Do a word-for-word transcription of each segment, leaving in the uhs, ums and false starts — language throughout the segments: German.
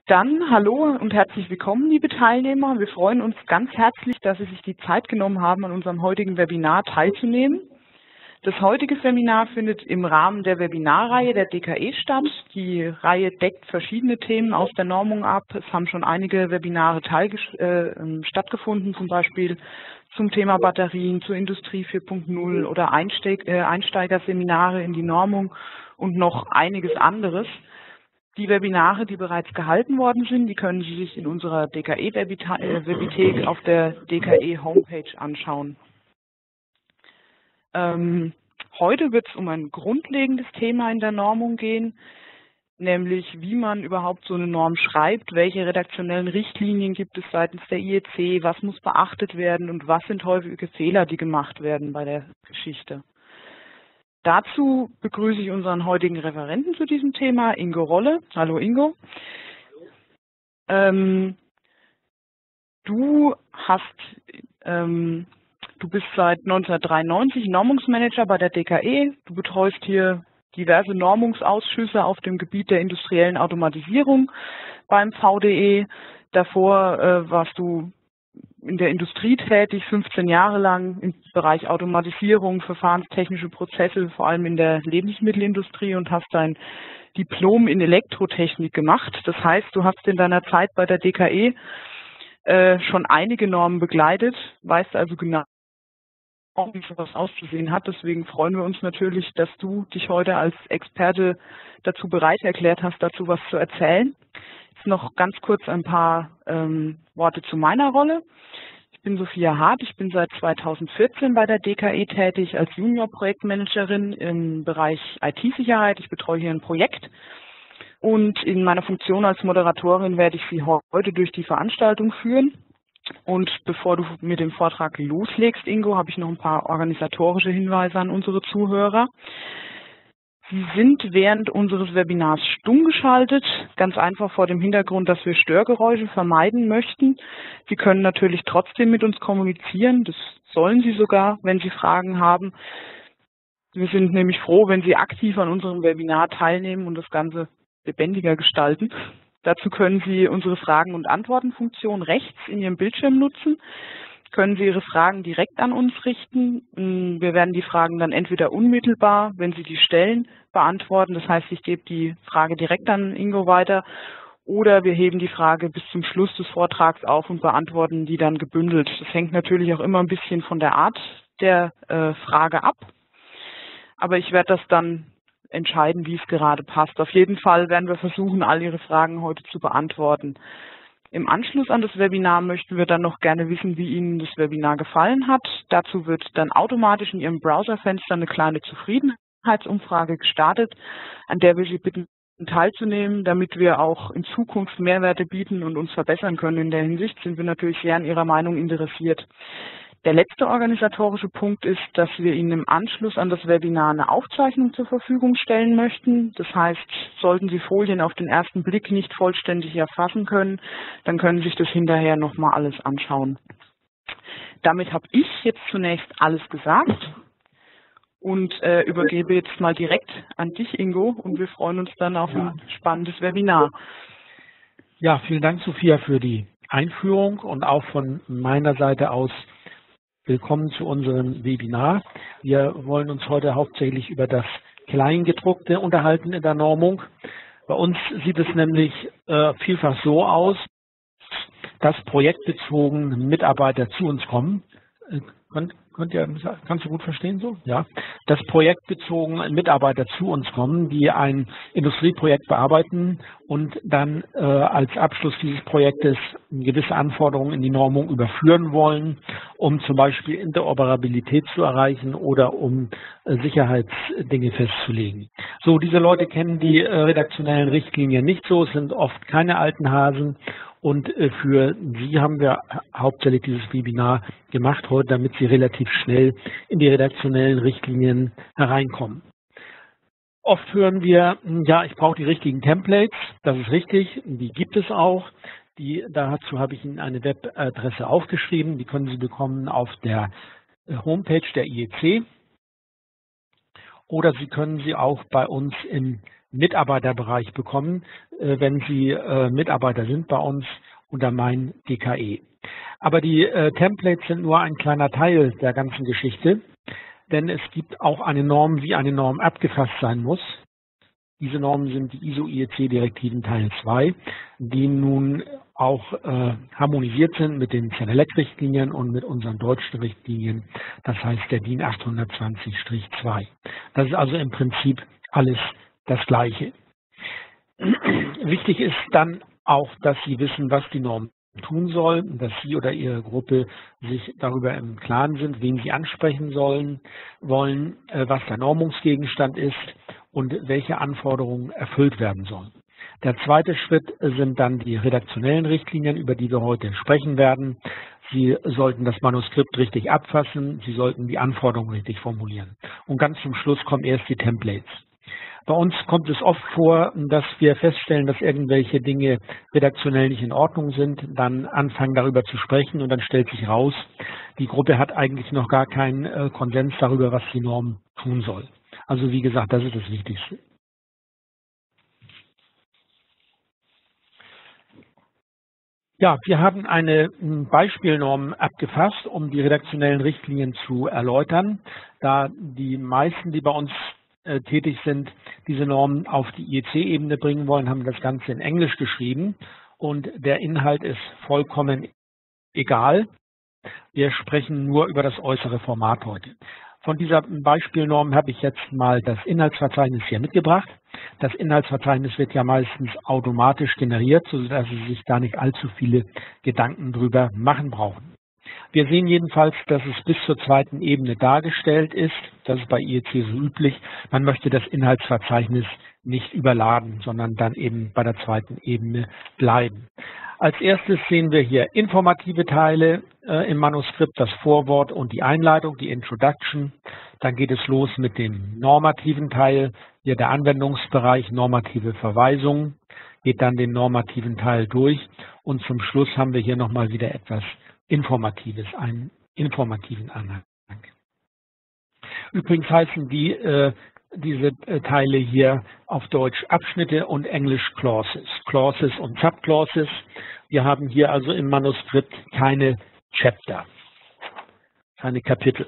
Dann hallo und herzlich willkommen, liebe Teilnehmer. Wir freuen uns ganz herzlich, dass Sie sich die Zeit genommen haben, an unserem heutigen Webinar teilzunehmen. Das heutige Seminar findet im Rahmen der Webinarreihe der D K E statt. Die Reihe deckt verschiedene Themen aus der Normung ab. Es haben schon einige Webinare äh, stattgefunden, zum Beispiel zum Thema Batterien, zur Industrie vier Punkt null oder Einsteig äh, Einsteigerseminare in die Normung und noch einiges anderes. Die Webinare, die bereits gehalten worden sind, die können Sie sich in unserer D K E-Webithek auf der D K E-Homepage anschauen. Ähm, heute wird es um ein grundlegendes Thema in der Normung gehen, nämlich wie man überhaupt so eine Norm schreibt, welche redaktionellen Richtlinien gibt es seitens der I E C, was muss beachtet werden und was sind häufige Fehler, die gemacht werden bei der Geschichte. Dazu begrüße ich unseren heutigen Referenten zu diesem Thema, Ingo Rolle. Hallo Ingo. Ähm, du hast, ähm, du bist seit neunzehnhundertdreiundneunzig Normungsmanager bei der D K E. Du betreust hier diverse Normungsausschüsse auf dem Gebiet der industriellen Automatisierung beim V D E. Davor äh, warst du in der Industrie tätig, fünfzehn Jahre lang im Bereich Automatisierung, verfahrenstechnische Prozesse, vor allem in der Lebensmittelindustrie, und hast dein Diplom in Elektrotechnik gemacht. Das heißt, du hast in deiner Zeit bei der D K E äh, schon einige Normen begleitet, weißt also genau, wie sowas auszusehen hat. Deswegen freuen wir uns natürlich, dass du dich heute als Experte dazu bereit erklärt hast, dazu was zu erzählen. Jetzt noch ganz kurz ein paar ähm, Worte zu meiner Rolle. Ich bin Sophia Hart, ich bin seit zweitausendvierzehn bei der D K E tätig als Junior-Projektmanagerin im Bereich I T-Sicherheit. Ich betreue hier ein Projekt und in meiner Funktion als Moderatorin werde ich Sie heute durch die Veranstaltung führen. Und bevor du mit dem Vortrag loslegst, Ingo, habe ich noch ein paar organisatorische Hinweise an unsere Zuhörer. Sie sind während unseres Webinars stumm geschaltet, ganz einfach vor dem Hintergrund, dass wir Störgeräusche vermeiden möchten. Sie können natürlich trotzdem mit uns kommunizieren, das sollen Sie sogar, wenn Sie Fragen haben. Wir sind nämlich froh, wenn Sie aktiv an unserem Webinar teilnehmen und das Ganze lebendiger gestalten. Dazu können Sie unsere Fragen- und Antworten-Funktion rechts in Ihrem Bildschirm nutzen. Können Sie Ihre Fragen direkt an uns richten. Wir werden die Fragen dann entweder unmittelbar, wenn Sie die stellen, beantworten. Das heißt, ich gebe die Frage direkt an Ingo weiter. Oder wir heben die Frage bis zum Schluss des Vortrags auf und beantworten die dann gebündelt. Das hängt natürlich auch immer ein bisschen von der Art der äh, Frage ab. Aber ich werde das dann entscheiden, wie es gerade passt. Auf jeden Fall werden wir versuchen, all Ihre Fragen heute zu beantworten. Im Anschluss an das Webinar möchten wir dann noch gerne wissen, wie Ihnen das Webinar gefallen hat. Dazu wird dann automatisch in Ihrem Browserfenster eine kleine Zufriedenheitsumfrage gestartet, an der wir Sie bitten, teilzunehmen, damit wir auch in Zukunft Mehrwerte bieten und uns verbessern können. In der Hinsicht sind wir natürlich sehr an Ihrer Meinung interessiert. Der letzte organisatorische Punkt ist, dass wir Ihnen im Anschluss an das Webinar eine Aufzeichnung zur Verfügung stellen möchten. Das heißt, sollten Sie Folien auf den ersten Blick nicht vollständig erfassen können, dann können Sie sich das hinterher nochmal alles anschauen. Damit habe ich jetzt zunächst alles gesagt und äh, übergebe jetzt mal direkt an dich, Ingo, und wir freuen uns dann auf ein spannendes Webinar. Ja, vielen Dank, Sophia, für die Einführung und auch von meiner Seite aus willkommen zu unserem Webinar. Wir wollen uns heute hauptsächlich über das Kleingedruckte unterhalten in der Normung. Bei uns sieht es nämlich äh, vielfach so aus, dass projektbezogen Mitarbeiter zu uns kommen. Äh, könnt, könnt ihr, kannst du gut verstehen so? Ja. Dass projektbezogen Mitarbeiter zu uns kommen, die ein Industrieprojekt bearbeiten und dann äh, als Abschluss dieses Projektes gewisse Anforderungen in die Normung überführen wollen, um zum Beispiel Interoperabilität zu erreichen oder um äh, Sicherheitsdinge festzulegen. So, diese Leute kennen die äh, redaktionellen Richtlinien nicht so, es sind oft keine alten Hasen. Und für Sie haben wir hauptsächlich dieses Webinar gemacht heute, damit Sie relativ schnell in die redaktionellen Richtlinien hereinkommen. Oft hören wir, ja, ich brauche die richtigen Templates. Das ist richtig, die gibt es auch. Die, dazu habe ich Ihnen eine Webadresse aufgeschrieben. Die können Sie bekommen auf der Homepage der I E C. Oder Sie können sie auch bei uns im Mitarbeiterbereich bekommen, äh, wenn Sie äh, Mitarbeiter sind bei uns unter Mein D K E. Aber die äh, Templates sind nur ein kleiner Teil der ganzen Geschichte, denn es gibt auch eine Norm, wie eine Norm abgefasst sein muss. Diese Normen sind die I S O I E C-Direktiven Teil zwei, die nun auch äh, harmonisiert sind mit den Cenelec-Richtlinien und mit unseren deutschen Richtlinien, das heißt der D I N achthundertzwanzig zwei. Das ist also im Prinzip alles das Gleiche. Wichtig ist dann auch, dass Sie wissen, was die Norm tun soll, dass Sie oder Ihre Gruppe sich darüber im Klaren sind, wen Sie ansprechen sollen, wollen, äh, was der Normungsgegenstand ist und welche Anforderungen erfüllt werden sollen. Der zweite Schritt sind dann die redaktionellen Richtlinien, über die wir heute sprechen werden. Sie sollten das Manuskript richtig abfassen, Sie sollten die Anforderungen richtig formulieren. Und ganz zum Schluss kommen erst die Templates. Bei uns kommt es oft vor, dass wir feststellen, dass irgendwelche Dinge redaktionell nicht in Ordnung sind, dann anfangen darüber zu sprechen und dann stellt sich raus, die Gruppe hat eigentlich noch gar keinen äh, Konsens darüber, was die Norm tun soll. Also wie gesagt, das ist das Wichtigste. Ja, wir haben eine Beispielnorm abgefasst, um die redaktionellen Richtlinien zu erläutern, da die meisten, die bei uns äh, tätig sind, diese Normen auf die I E C-Ebene bringen wollen, haben das Ganze in Englisch geschrieben und der Inhalt ist vollkommen egal. Wir sprechen nur über das äußere Format heute. Von dieser Beispielnorm habe ich jetzt mal das Inhaltsverzeichnis hier mitgebracht. Das Inhaltsverzeichnis wird ja meistens automatisch generiert, sodass Sie sich da nicht allzu viele Gedanken drüber machen brauchen. Wir sehen jedenfalls, dass es bis zur zweiten Ebene dargestellt ist. Das ist bei I E C so üblich. Man möchte das Inhaltsverzeichnis nicht überladen, sondern dann eben bei der zweiten Ebene bleiben. Als erstes sehen wir hier informative Teile äh, im Manuskript, das Vorwort und die Einleitung, die Introduction. Dann geht es los mit dem normativen Teil, hier der Anwendungsbereich, normative Verweisungen, geht dann den normativen Teil durch und zum Schluss haben wir hier nochmal wieder etwas Informatives, einen informativen Anhang. Übrigens heißen die äh, diese äh, Teile hier auf Deutsch Abschnitte und Englisch Clauses. Clauses und Subclauses. Wir haben hier also im Manuskript keine Chapter, keine Kapitel.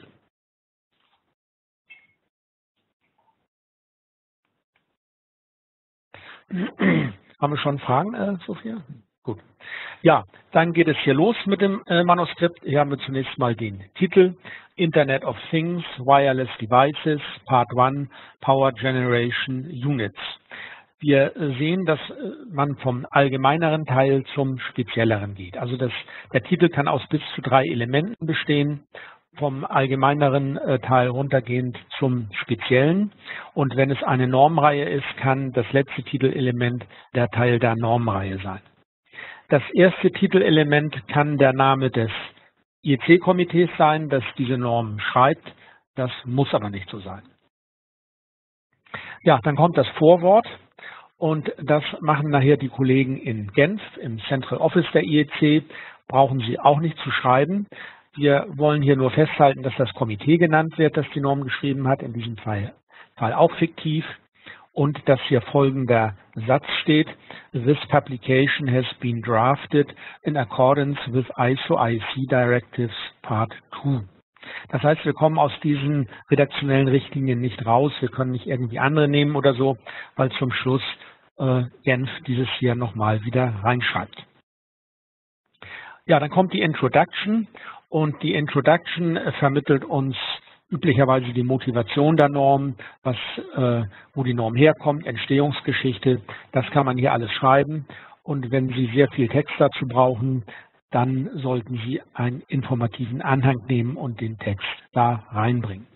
Haben wir schon Fragen, äh, Sophia? Gut. Ja, dann geht es hier los mit dem äh, Manuskript. Hier haben wir zunächst mal den Titel Internet of Things, Wireless Devices, Part eins, Power Generation Units. Wir sehen, dass man vom allgemeineren Teil zum spezielleren geht. Also das, der Titel kann aus bis zu drei Elementen bestehen, vom allgemeineren Teil runtergehend zum speziellen. Und wenn es eine Normreihe ist, kann das letzte Titelelement der Teil der Normreihe sein. Das erste Titelelement kann der Name des I E C-Komitees sein, das diese Norm schreibt. Das muss aber nicht so sein. Ja, dann kommt das Vorwort und das machen nachher die Kollegen in Genf im Central Office der I E C. Brauchen Sie auch nicht zu schreiben. Wir wollen hier nur festhalten, dass das Komitee genannt wird, das die Norm geschrieben hat, in diesem Fall, Fall auch fiktiv. Und dass hier folgender Satz steht: This publication has been drafted in accordance with I S O I E C Directives Part zwei. Das heißt, wir kommen aus diesen redaktionellen Richtlinien nicht raus. Wir können nicht irgendwie andere nehmen oder so, weil zum Schluss äh, Genf dieses hier nochmal wieder reinschreibt. Ja, dann kommt die Introduction und die Introduction äh, vermittelt uns üblicherweise die Motivation der Norm, was, äh, wo die Norm herkommt, Entstehungsgeschichte, das kann man hier alles schreiben. Und wenn Sie sehr viel Text dazu brauchen, dann sollten Sie einen informativen Anhang nehmen und den Text da reinbringen.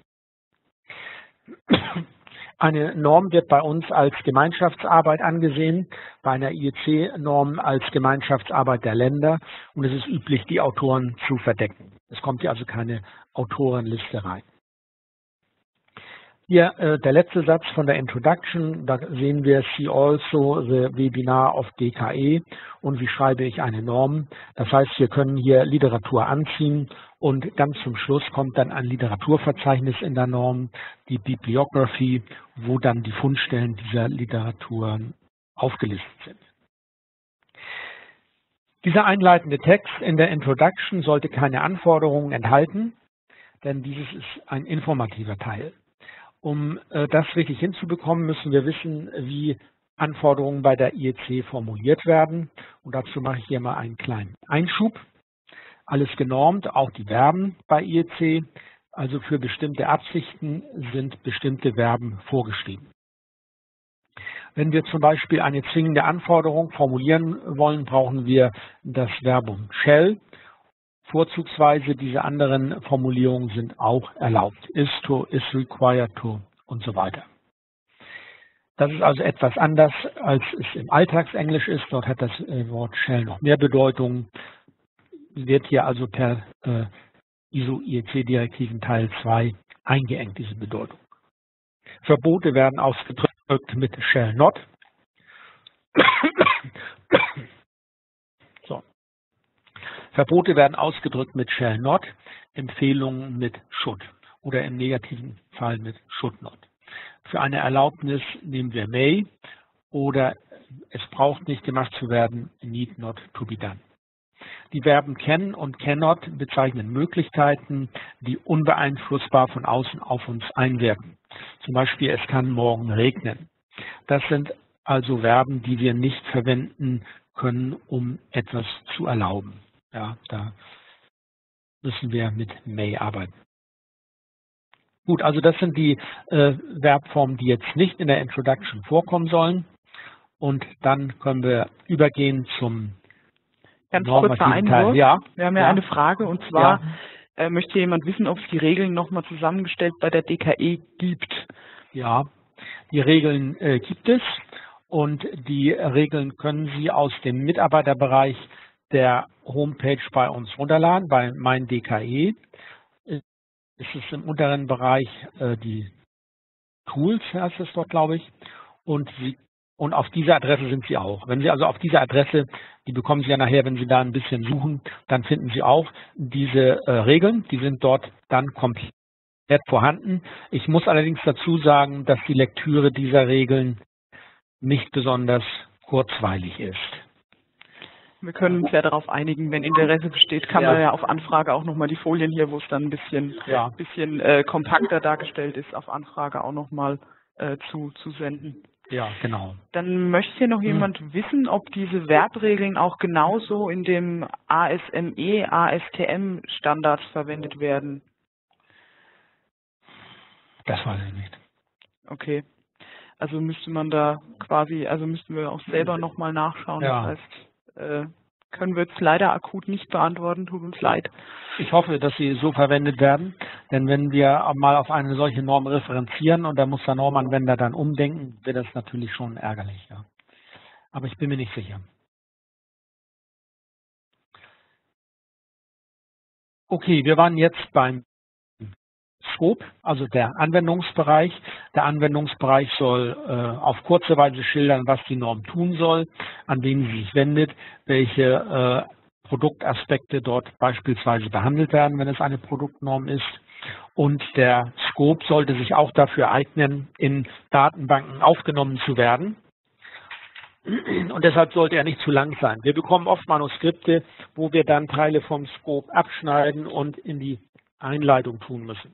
Eine Norm wird bei uns als Gemeinschaftsarbeit angesehen, bei einer I E C-Norm als Gemeinschaftsarbeit der Länder und es ist üblich, die Autoren zu verdecken. Es kommt hier also keine Autorenliste rein. Hier äh, der letzte Satz von der Introduction, da sehen wir See also the Webinar of D K E und wie schreibe ich eine Norm. Das heißt, wir können hier Literatur anziehen und ganz zum Schluss kommt dann ein Literaturverzeichnis in der Norm, die Bibliography, wo dann die Fundstellen dieser Literatur aufgelistet sind. Dieser einleitende Text in der Introduction sollte keine Anforderungen enthalten, denn dieses ist ein informativer Teil. Um äh, das richtig hinzubekommen, müssen wir wissen, wie Anforderungen bei der I E C formuliert werden. Und dazu mache ich hier mal einen kleinen Einschub. Alles genormt, auch die Verben bei I E C. Also für bestimmte Absichten sind bestimmte Verben vorgeschrieben. Wenn wir zum Beispiel eine zwingende Anforderung formulieren wollen, brauchen wir das Verbum shall. Vorzugsweise diese anderen Formulierungen sind auch erlaubt. Is to, is required to und so weiter. Das ist also etwas anders, als es im Alltagsenglisch ist. Dort hat das Wort shall noch mehr Bedeutung. Wird hier also per äh, I S O I E C-Direktiven Teil zwei eingeengt, diese Bedeutung. Verbote werden ausgedrückt mit shall not. So. Verbote werden ausgedrückt mit shall not, Empfehlungen mit should oder im negativen Fall mit should not. Für eine Erlaubnis nehmen wir may oder es braucht nicht gemacht zu werden, need not to be done. Die Verben can und cannot bezeichnen Möglichkeiten, die unbeeinflussbar von außen auf uns einwirken. Zum Beispiel, es kann morgen regnen. Das sind also Verben, die wir nicht verwenden können, um etwas zu erlauben. Ja, da müssen wir mit may arbeiten. Gut, also das sind die äh, Verbformen, die jetzt nicht in der Introduction vorkommen sollen. Und dann können wir übergehen zum Ganz kurzer Einwurf. Ja. Wir haben ja, ja eine Frage und zwar ja. äh, möchte jemand wissen, ob es die Regeln nochmal zusammengestellt bei der D K E gibt. Ja, die Regeln äh, gibt es und die Regeln können Sie aus dem Mitarbeiterbereich der Homepage bei uns runterladen, bei mein D K E. Es ist im unteren Bereich äh, die Tools, heißt es dort, glaube ich, und Sie Und auf dieser Adresse sind Sie auch. Wenn Sie also auf dieser Adresse, die bekommen Sie ja nachher, wenn Sie da ein bisschen suchen, dann finden Sie auch diese äh, Regeln. Die sind dort dann komplett vorhanden. Ich muss allerdings dazu sagen, dass die Lektüre dieser Regeln nicht besonders kurzweilig ist. Wir können uns ja darauf einigen, wenn Interesse besteht, kann ja. man ja auf Anfrage auch nochmal die Folien hier, wo es dann ein bisschen, ja. bisschen äh, kompakter dargestellt ist, auf Anfrage auch nochmal äh, zu, zu senden. Ja, genau. Dann möchte hier noch jemand hm. wissen, ob diese Verbregeln auch genauso in dem A S M E, A S T M-Standard verwendet werden. Das weiß ich nicht. Okay. Also müsste man da quasi, also müssten wir auch selber nochmal nachschauen. Ja. Das heißt, äh, können wir jetzt leider akut nicht beantworten, tut uns leid. Ich hoffe, dass sie so verwendet werden, denn wenn wir mal auf eine solche Norm referenzieren und da muss der Normanwender dann umdenken, wird das natürlich schon ärgerlich. Ja. Aber ich bin mir nicht sicher. Okay, wir waren jetzt beim Scope, also der Anwendungsbereich. Der Anwendungsbereich soll äh, auf kurze Weise schildern, was die Norm tun soll, an wen sie sich wendet, welche äh, Produktaspekte dort beispielsweise behandelt werden, wenn es eine Produktnorm ist. Und der Scope sollte sich auch dafür eignen, in Datenbanken aufgenommen zu werden. Und deshalb sollte er nicht zu lang sein. Wir bekommen oft Manuskripte, wo wir dann Teile vom Scope abschneiden und in die Einleitung tun müssen.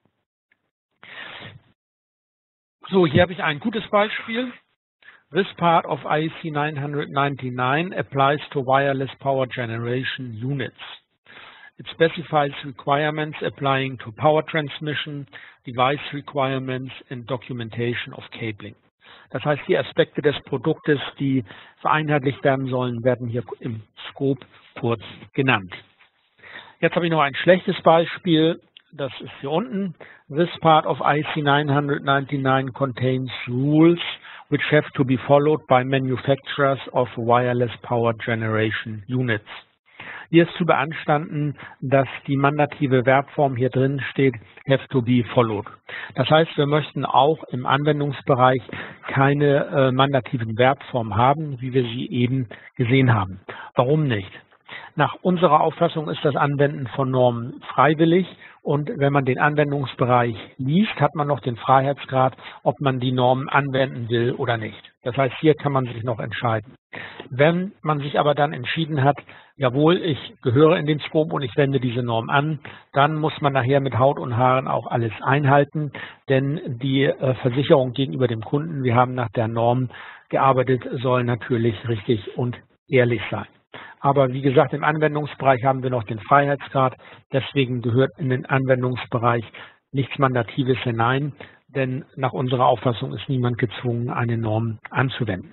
So, hier habe ich ein gutes Beispiel. This part of I E C nine ninety-nine applies to wireless power generation units. It specifies requirements applying to power transmission, device requirements and documentation of cabling. Das heißt, die Aspekte des Produktes, die vereinheitlicht werden sollen, werden hier im Scope kurz genannt. Jetzt habe ich noch ein schlechtes Beispiel. Das ist hier unten. This part of I E C nine ninety-nine contains rules which have to be followed by manufacturers of wireless power generation units. Hier ist zu beanstanden, dass die mandative Verbform hier drin steht, have to be followed. Das heißt, wir möchten auch im Anwendungsbereich keine äh, mandativen Verbformen haben, wie wir sie eben gesehen haben. Warum nicht? Nach unserer Auffassung ist das Anwenden von Normen freiwillig und wenn man den Anwendungsbereich liest, hat man noch den Freiheitsgrad, ob man die Normen anwenden will oder nicht. Das heißt, hier kann man sich noch entscheiden. Wenn man sich aber dann entschieden hat, jawohl, ich gehöre in den Scope und ich wende diese Norm an, dann muss man nachher mit Haut und Haaren auch alles einhalten, denn die äh, Versicherung gegenüber dem Kunden, wir haben nach der Norm gearbeitet, soll natürlich richtig und ehrlich sein. Aber wie gesagt, im Anwendungsbereich haben wir noch den Freiheitsgrad. Deswegen gehört in den Anwendungsbereich nichts Mandatives hinein, denn nach unserer Auffassung ist niemand gezwungen, eine Norm anzuwenden.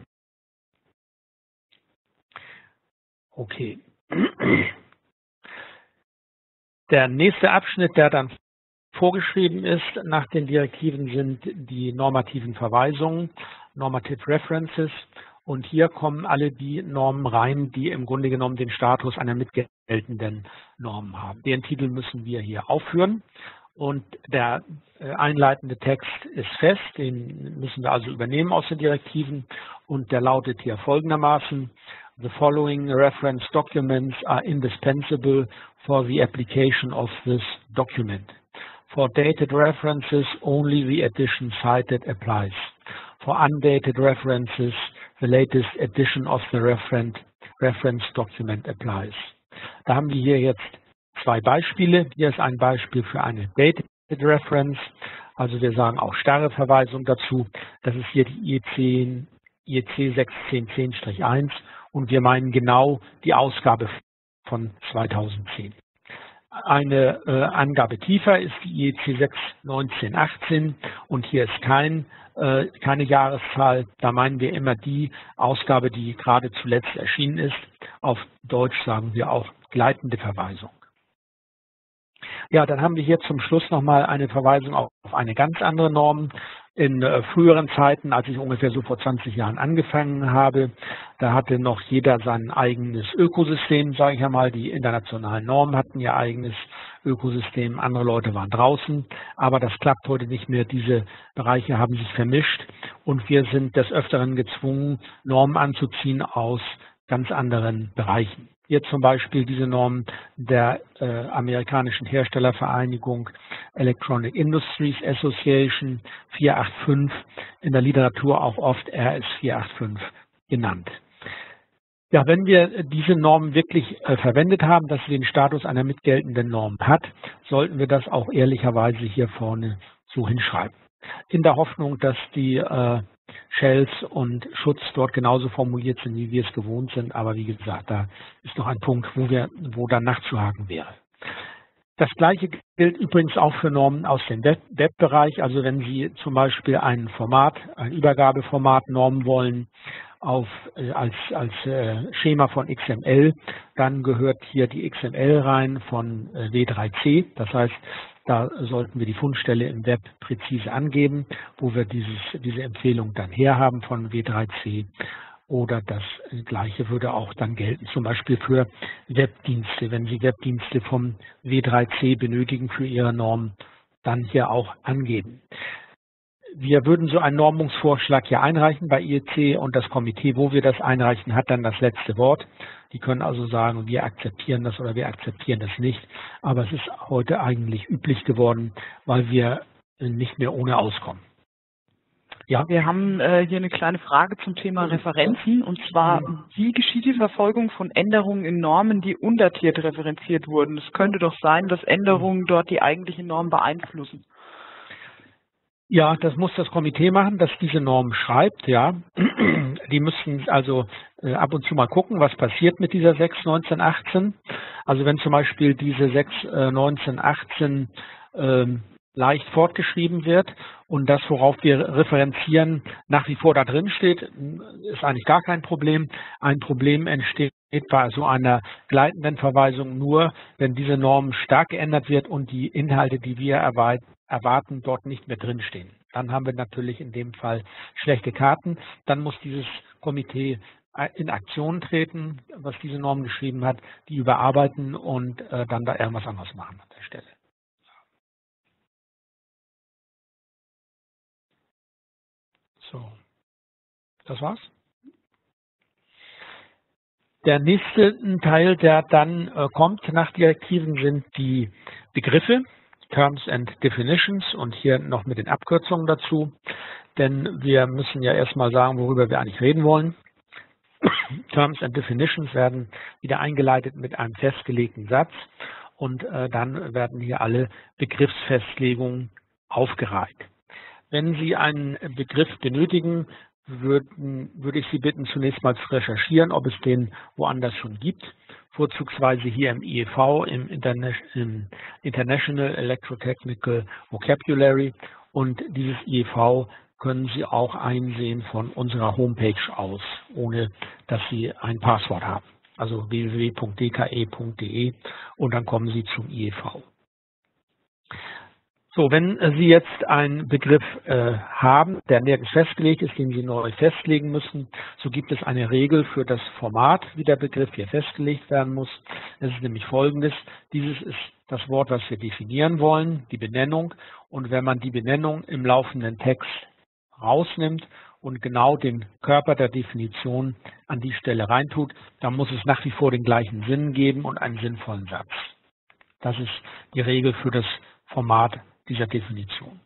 Okay. Der nächste Abschnitt, der dann vorgeschrieben ist nach den Direktiven, sind die normativen Verweisungen, Normative References. Und hier kommen alle die Normen rein, die im Grunde genommen den Status einer mitgeltenden Norm haben. Den Titel müssen wir hier aufführen. Und der einleitende Text ist fest, den müssen wir also übernehmen aus den Direktiven. Und der lautet hier folgendermaßen: The following reference documents are indispensable for the application of this document. For dated references, only the edition cited applies. For undated references, the latest edition of the reference, reference document applies. Da haben wir hier jetzt zwei Beispiele. Hier ist ein Beispiel für eine dated reference. Also wir sagen auch starre Verweisung dazu. Das ist hier die I E C sechs zehn zehn eins und wir meinen genau die Ausgabe von zweitausendzehn. Eine äh, Angabe tiefer ist die I E C sechs neunzehn achtzehn und hier ist kein, äh, keine Jahreszahl. Da meinen wir immer die Ausgabe, die gerade zuletzt erschienen ist. Auf Deutsch sagen wir auch gleitende Verweisung. Ja, dann haben wir hier zum Schluss nochmal eine Verweisung auf eine ganz andere Norm. In äh, früheren Zeiten, als ich ungefähr so vor zwanzig Jahren angefangen habe, da hatte noch jeder sein eigenes Ökosystem, sage ich einmal. Die internationalen Normen hatten ihr eigenes Ökosystem, andere Leute waren draußen. Aber das klappt heute nicht mehr. Diese Bereiche haben sich vermischt und wir sind des Öfteren gezwungen, Normen anzuziehen aus ganz anderen Bereichen. Hier zum Beispiel diese Norm der äh, amerikanischen Herstellervereinigung Electronic Industries Association vier acht fünf, in der Literatur auch oft R S vier acht fünf genannt. Ja, wenn wir diese Norm wirklich äh, verwendet haben, dass sie den Status einer mitgeltenden Norm hat, sollten wir das auch ehrlicherweise hier vorne so hinschreiben. In der Hoffnung, dass die äh, Shells und Schutz dort genauso formuliert sind, wie wir es gewohnt sind. Aber wie gesagt, da ist noch ein Punkt, wo wir, wo dann nachzuhaken wäre. Das Gleiche gilt übrigens auch für Normen aus dem Web Webbereich. Also wenn Sie zum Beispiel ein Format, ein Übergabeformat normen wollen auf, äh, als, als äh, Schema von X M L, dann gehört hier die X M L rein von äh, W drei C. Das heißt, da sollten wir die Fundstelle im Web präzise angeben, wo wir dieses, diese Empfehlung dann herhaben von W drei C. Oder das Gleiche würde auch dann gelten, zum Beispiel für Webdienste. Wenn Sie Webdienste vom W drei C benötigen für Ihre Norm, dann hier auch angeben. Wir würden so einen Normungsvorschlag hier einreichen bei I E C und das Komitee, wo wir das einreichen, hat dann das letzte Wort. Die können also sagen, wir akzeptieren das oder wir akzeptieren das nicht. Aber es ist heute eigentlich üblich geworden, weil wir nicht mehr ohne auskommen. Ja, wir haben äh, hier eine kleine Frage zum Thema Referenzen. Und zwar, wie geschieht die Verfolgung von Änderungen in Normen, die undatiert referenziert wurden? Es könnte doch sein, dass Änderungen dort die eigentliche Norm beeinflussen. Ja, das muss das Komitee machen, das diese Norm schreibt, ja. Die müssen also äh, ab und zu mal gucken, was passiert mit dieser sechs neunzehn achtzehn. Also wenn zum Beispiel diese sechs neunzehn achtzehn ähm, leicht fortgeschrieben wird und das, worauf wir referenzieren, nach wie vor da drin steht, ist eigentlich gar kein Problem. Ein Problem entsteht bei so einer gleitenden Verweisung nur, wenn diese Norm stark geändert wird und die Inhalte, die wir erwarten, dort nicht mehr drinstehen. Dann haben wir natürlich in dem Fall schlechte Karten. Dann muss dieses Komitee in Aktion treten, was diese Norm geschrieben hat, die überarbeiten und äh, dann da irgendwas anderes machen an der Stelle. So, das war's. Der nächste Teil, der dann äh, kommt nach Direktiven, sind die Begriffe, Terms and Definitions, und hier noch mit den Abkürzungen dazu, denn wir müssen ja erstmal sagen, worüber wir eigentlich reden wollen. Terms and Definitions werden wieder eingeleitet mit einem festgelegten Satz und äh, dann werden hier alle Begriffsfestlegungen aufgereiht. Wenn Sie einen Begriff benötigen, würden, würde ich Sie bitten, zunächst mal zu recherchieren, ob es den woanders schon gibt, vorzugsweise hier im I E V, im, Interna im International Electrotechnical Vocabulary, und dieses I E V können Sie auch einsehen von unserer Homepage aus, ohne dass Sie ein Passwort haben. Also w w w punkt d k e punkt d e, und dann kommen Sie zum I E V. So, wenn Sie jetzt einen Begriff äh, haben, der nirgends festgelegt ist, den Sie neu festlegen müssen, so gibt es eine Regel für das Format, wie der Begriff hier festgelegt werden muss. Es ist nämlich folgendes: Dieses ist das Wort, was wir definieren wollen, die Benennung. Und wenn man die Benennung im laufenden Text rausnimmt und genau den Körper der Definition an die Stelle reintut, dann muss es nach wie vor den gleichen Sinn geben und einen sinnvollen Satz. Das ist die Regel für das Format dieser Definition.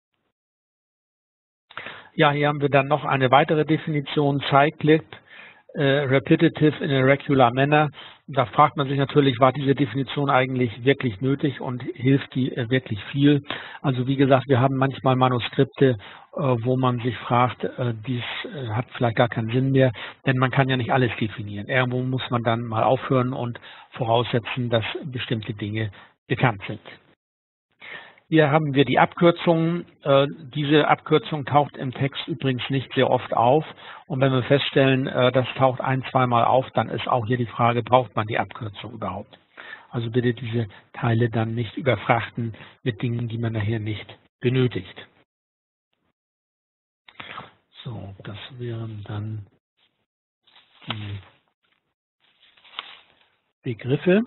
Ja, hier haben wir dann noch eine weitere Definition, Cyclic, äh, repetitive in a regular manner. Da fragt man sich natürlich, war diese Definition eigentlich wirklich nötig und hilft die äh, wirklich viel? Also wie gesagt, wir haben manchmal Manuskripte, äh, wo man sich fragt, äh, dies äh, hat vielleicht gar keinen Sinn mehr, denn man kann ja nicht alles definieren. Irgendwo muss man dann mal aufhören und voraussetzen, dass bestimmte Dinge bekannt sind. Hier haben wir die Abkürzungen. Äh, diese Abkürzung taucht im Text übrigens nicht sehr oft auf. Und wenn wir feststellen, äh, das taucht ein-, zweimal auf, dann ist auch hier die Frage, braucht man die Abkürzung überhaupt? Also bitte diese Teile dann nicht überfrachten mit Dingen, die man nachher nicht benötigt. So, das wären dann die Begriffe.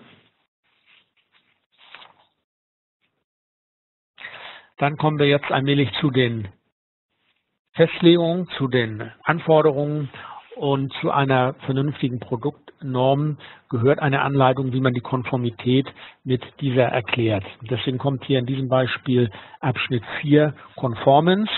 Dann kommen wir jetzt allmählich zu den Festlegungen, zu den Anforderungen, und zu einer vernünftigen Produktnorm gehört eine Anleitung, wie man die Konformität mit dieser erklärt. Deswegen kommt hier in diesem Beispiel Abschnitt vier Conformance.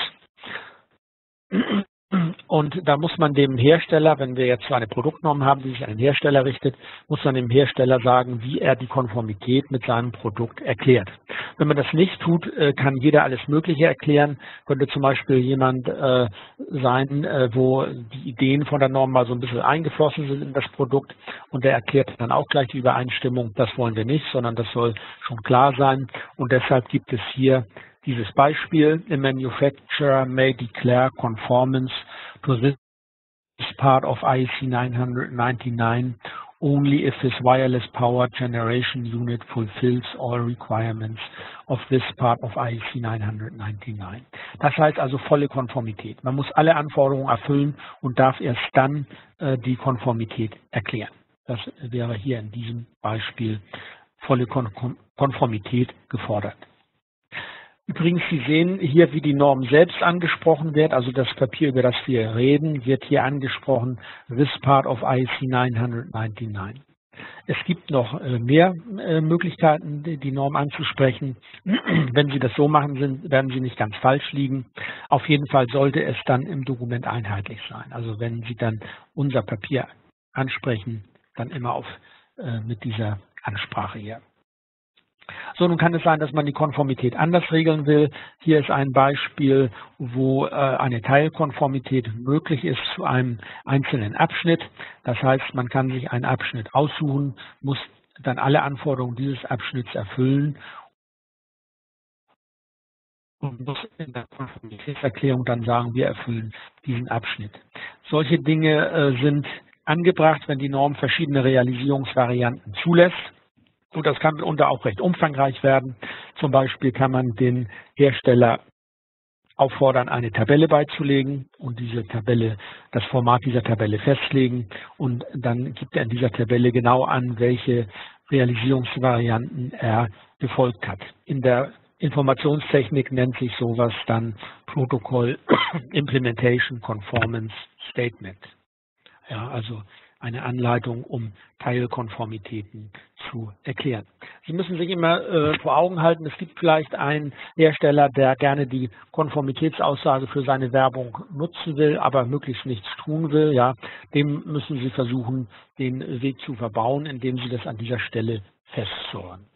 Und da muss man dem Hersteller, wenn wir jetzt so eine Produktnorm haben, die sich an den Hersteller richtet, muss man dem Hersteller sagen, wie er die Konformität mit seinem Produkt erklärt. Wenn man das nicht tut, kann jeder alles Mögliche erklären. Könnte zum Beispiel jemand äh, sein, äh, wo die Ideen von der Norm mal so ein bisschen eingeflossen sind in das Produkt, und der erklärt dann auch gleich die Übereinstimmung. Das wollen wir nicht, sondern das soll schon klar sein. Und deshalb gibt es hier dieses Beispiel: A manufacturer may declare conformance to this part of I E C nine ninety-nine only if his wireless power generation unit fulfills all requirements of this part of I E C nine ninety-nine. Das heißt also volle Konformität. Man muss alle Anforderungen erfüllen und darf erst dann äh, die Konformität erklären. Das wäre hier in diesem Beispiel volle Kon Konformität gefordert. Übrigens, Sie sehen hier, wie die Norm selbst angesprochen wird. Also das Papier, über das wir reden, wird hier angesprochen, this part of I E C nine ninety-nine. Es gibt noch mehr Möglichkeiten, die Norm anzusprechen. Wenn Sie das so machen, sind, werden Sie nicht ganz falsch liegen. Auf jeden Fall sollte es dann im Dokument einheitlich sein. Also wenn Sie dann unser Papier ansprechen, dann immer auf, äh, mit dieser Ansprache hier. So, nun kann es sein, dass man die Konformität anders regeln will. Hier ist ein Beispiel, wo äh, eine Teilkonformität möglich ist zu einem einzelnen Abschnitt. Das heißt, man kann sich einen Abschnitt aussuchen, muss dann alle Anforderungen dieses Abschnitts erfüllen und muss in der Konformitätserklärung dann sagen, wir erfüllen diesen Abschnitt. Solche Dinge äh, sind angebracht, wenn die Norm verschiedene Realisierungsvarianten zulässt. Und das kann mitunter auch recht umfangreich werden. Zum Beispiel kann man den Hersteller auffordern, eine Tabelle beizulegen und diese Tabelle, das Format dieser Tabelle festlegen, und dann gibt er in dieser Tabelle genau an, welche Realisierungsvarianten er befolgt hat. In der Informationstechnik nennt sich sowas dann Protocol Implementation Conformance Statement. Ja, also eine Anleitung, um Teilkonformitäten zu erklären. Sie müssen sich immer äh, vor Augen halten, es gibt vielleicht einen Hersteller, der gerne die Konformitätsaussage für seine Werbung nutzen will, aber möglichst nichts tun will. Ja, dem müssen Sie versuchen, den Weg zu verbauen, indem Sie das an dieser Stelle festzurren.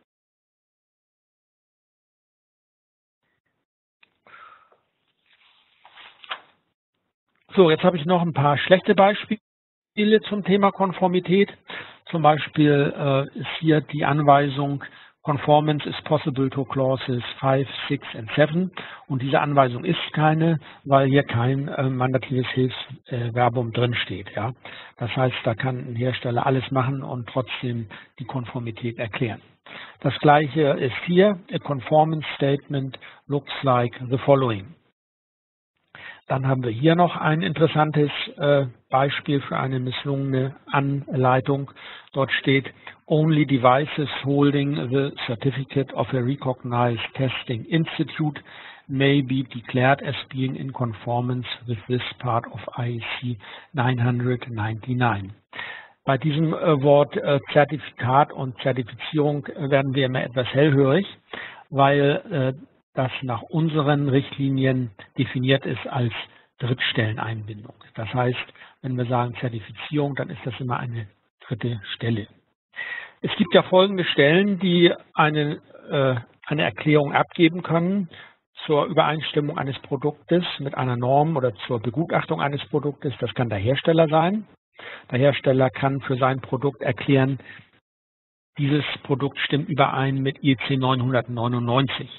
So, jetzt habe ich noch ein paar schlechte Beispiele zum Thema Konformität. Zum Beispiel äh, ist hier die Anweisung Conformance is possible to clauses five, six and seven, und diese Anweisung ist keine, weil hier kein äh, mandatives Hilfsverbum äh, drin steht. Ja? Das heißt, da kann ein Hersteller alles machen und trotzdem die Konformität erklären. Das gleiche ist hier, a conformance statement looks like the following. Dann haben wir hier noch ein interessantes äh, Beispiel für eine misslungene Anleitung. Dort steht, only devices holding the certificate of a recognized testing institute may be declared as being in conformance with this part of I E C neun neunundneunzig. Bei diesem äh, Wort äh, Zertifikat und Zertifizierung äh, werden wir immer etwas hellhörig, weil äh, das nach unseren Richtlinien definiert ist als Drittstelleneinbindung. Das heißt, wenn wir sagen Zertifizierung, dann ist das immer eine dritte Stelle. Es gibt ja folgende Stellen, die eine, äh, eine Erklärung abgeben können zur Übereinstimmung eines Produktes mit einer Norm oder zur Begutachtung eines Produktes. Das kann der Hersteller sein. Der Hersteller kann für sein Produkt erklären, dieses Produkt stimmt überein mit I E C neunhundertneunundneunzig.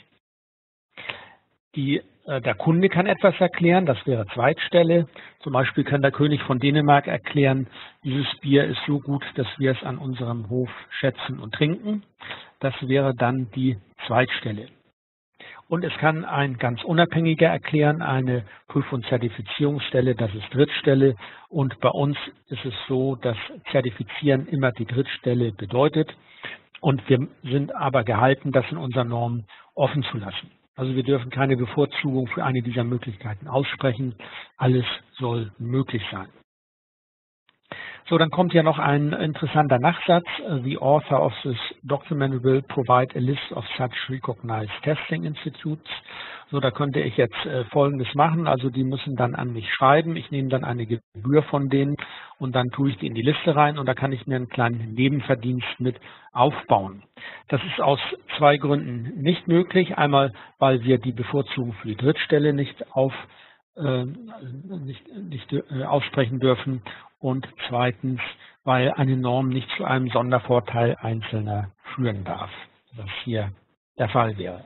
Die, äh, der Kunde kann etwas erklären, das wäre Zweitstelle. Zum Beispiel kann der König von Dänemark erklären, dieses Bier ist so gut, dass wir es an unserem Hof schätzen und trinken. Das wäre dann die Zweitstelle. Und es kann ein ganz Unabhängiger erklären, eine Prüf- und Zertifizierungsstelle, das ist Drittstelle. Und bei uns ist es so, dass Zertifizieren immer die Drittstelle bedeutet. Und wir sind aber gehalten, das in unseren Normen offen zu lassen. Also wir dürfen keine Bevorzugung für eine dieser Möglichkeiten aussprechen. Alles soll möglich sein. So, dann kommt ja noch ein interessanter Nachsatz. The author of this document will provide a list of such recognized testing institutes. So, da könnte ich jetzt äh, Folgendes machen. Also die müssen dann an mich schreiben. Ich nehme dann eine Gebühr von denen und dann tue ich die in die Liste rein und da kann ich mir einen kleinen Nebenverdienst mit aufbauen. Das ist aus zwei Gründen nicht möglich. Einmal, weil wir die Bevorzugung für die Drittstelle nicht auf äh, nicht, nicht äh, aussprechen dürfen. Und zweitens, weil eine Norm nicht zu einem Sondervorteil Einzelner führen darf, was hier der Fall wäre.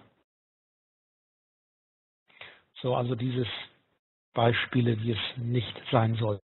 So, also dieses Beispiele, wie es nicht sein sollte.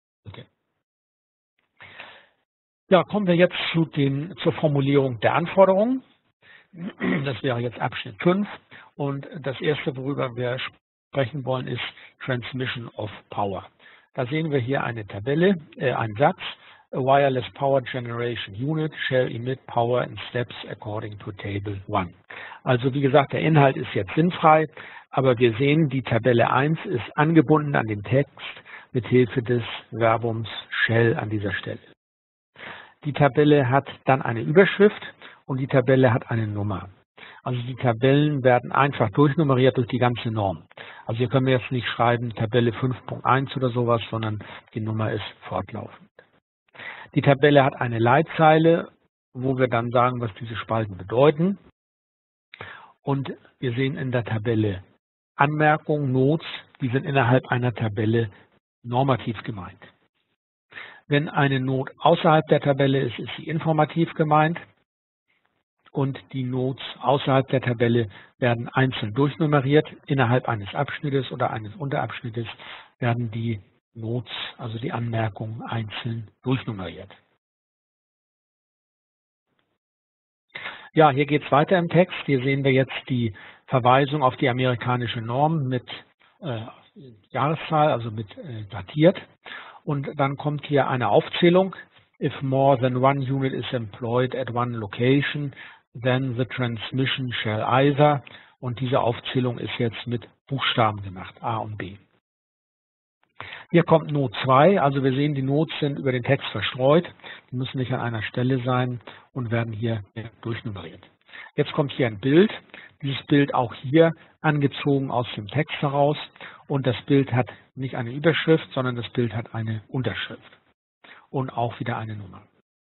Ja, kommen wir jetzt zu den, zur Formulierung der Anforderungen. Das wäre jetzt Abschnitt fünf. Und das erste, worüber wir sprechen wollen, ist Transmission of Power. Da sehen wir hier eine Tabelle, äh, einen Satz. A wireless power generation unit shall emit power in steps according to table one. Also wie gesagt, der Inhalt ist jetzt sinnfrei, aber wir sehen, die Tabelle eins ist angebunden an den Text mit Hilfe des Verbums shall an dieser Stelle. Die Tabelle hat dann eine Überschrift und die Tabelle hat eine Nummer. Also die Tabellen werden einfach durchnummeriert durch die ganze Norm. Also hier können wir jetzt nicht schreiben Tabelle fünf Punkt eins oder sowas, sondern die Nummer ist fortlaufend. Die Tabelle hat eine Leitzeile, wo wir dann sagen, was diese Spalten bedeuten. Und wir sehen in der Tabelle Anmerkungen, Notes, die sind innerhalb einer Tabelle normativ gemeint. Wenn eine Not außerhalb der Tabelle ist, ist sie informativ gemeint. Und die Notes außerhalb der Tabelle werden einzeln durchnummeriert. Innerhalb eines Abschnittes oder eines Unterabschnittes werden die Notes, also die Anmerkungen, einzeln durchnummeriert. Ja, hier geht es weiter im Text. Hier sehen wir jetzt die Verweisung auf die amerikanische Norm mit äh, Jahreszahl, also mit äh, datiert. Und dann kommt hier eine Aufzählung. If more than one unit is employed at one location, then the transmission shall either. Und diese Aufzählung ist jetzt mit Buchstaben gemacht, A und B. Hier kommt Not zwei, also wir sehen, die Notes sind über den Text verstreut. Die müssen nicht an einer Stelle sein und werden hier durchnummeriert. Jetzt kommt hier ein Bild. Dieses Bild auch hier angezogen aus dem Text heraus. Und das Bild hat nicht eine Überschrift, sondern das Bild hat eine Unterschrift. Und auch wieder eine Nummer.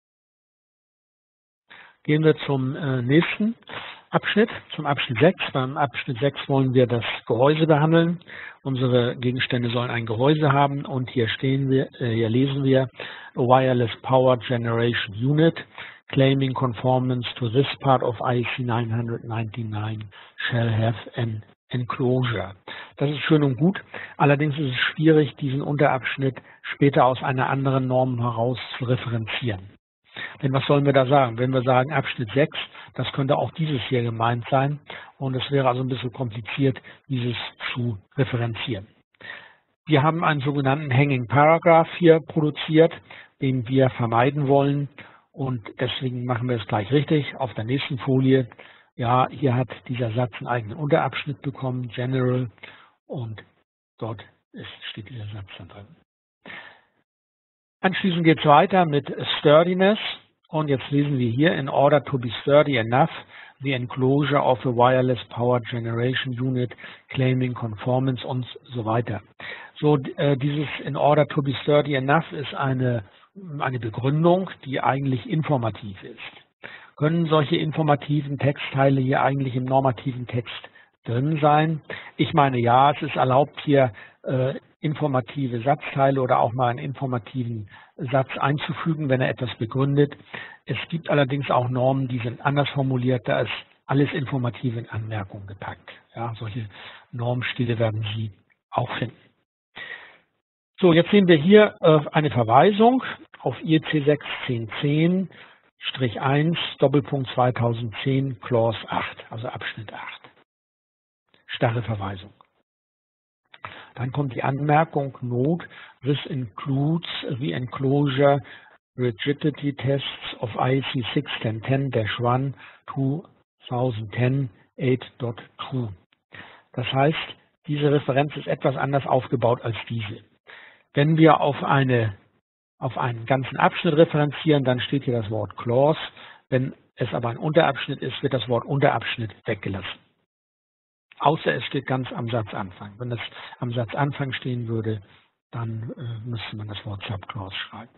Gehen wir zum äh, nächsten Abschnitt, zum Abschnitt sechs. Beim Abschnitt sechs wollen wir das Gehäuse behandeln. Unsere Gegenstände sollen ein Gehäuse haben und hier stehen wir, äh, hier lesen wir a Wireless Power Generation Unit claiming conformance to this part of I E C neun neunundneunzig shall have an enclosure. Das ist schön und gut, allerdings ist es schwierig, diesen Unterabschnitt später aus einer anderen Norm heraus zu referenzieren. Denn was sollen wir da sagen? Wenn wir sagen Abschnitt sechs, das könnte auch dieses hier gemeint sein und es wäre also ein bisschen kompliziert, dieses zu referenzieren. Wir haben einen sogenannten Hanging Paragraph hier produziert, den wir vermeiden wollen und deswegen machen wir es gleich richtig. Auf der nächsten Folie, ja, hier hat dieser Satz einen eigenen Unterabschnitt bekommen, General, und dort ist, steht dieser Satz dann drin. Anschließend geht es weiter mit Sturdiness und jetzt lesen wir hier, in order to be sturdy enough, the enclosure of a wireless power generation unit claiming conformance und so weiter. So, äh, dieses in order to be sturdy enough ist eine, eine Begründung, die eigentlich informativ ist. Können solche informativen Textteile hier eigentlich im normativen Text drin sein? Ich meine, ja, es ist erlaubt, hier äh, informative Satzteile oder auch mal einen informativen Satz einzufügen, wenn er etwas begründet. Es gibt allerdings auch Normen, die sind anders formuliert, da ist alles informativ in Anmerkungen gepackt. Ja, solche Normstile werden Sie auch finden. So, jetzt sehen wir hier äh, eine Verweisung auf I E C sechs zehn zehn eins Doppelpunkt zweitausendzehn Clause acht, also Abschnitt acht. Starre Verweisung. Dann kommt die Anmerkung Note, this includes the enclosure rigidity tests of I E C six ten ten dash one twenty ten eight Punkt zwei. Das heißt, diese Referenz ist etwas anders aufgebaut als diese. Wenn wir auf, eine, auf einen ganzen Abschnitt referenzieren, dann steht hier das Wort Clause. Wenn es aber ein Unterabschnitt ist, wird das Wort Unterabschnitt weggelassen. Außer es steht ganz am Satzanfang. Wenn es am Satzanfang stehen würde, dann äh, müsste man das Wort Subclause schreiben.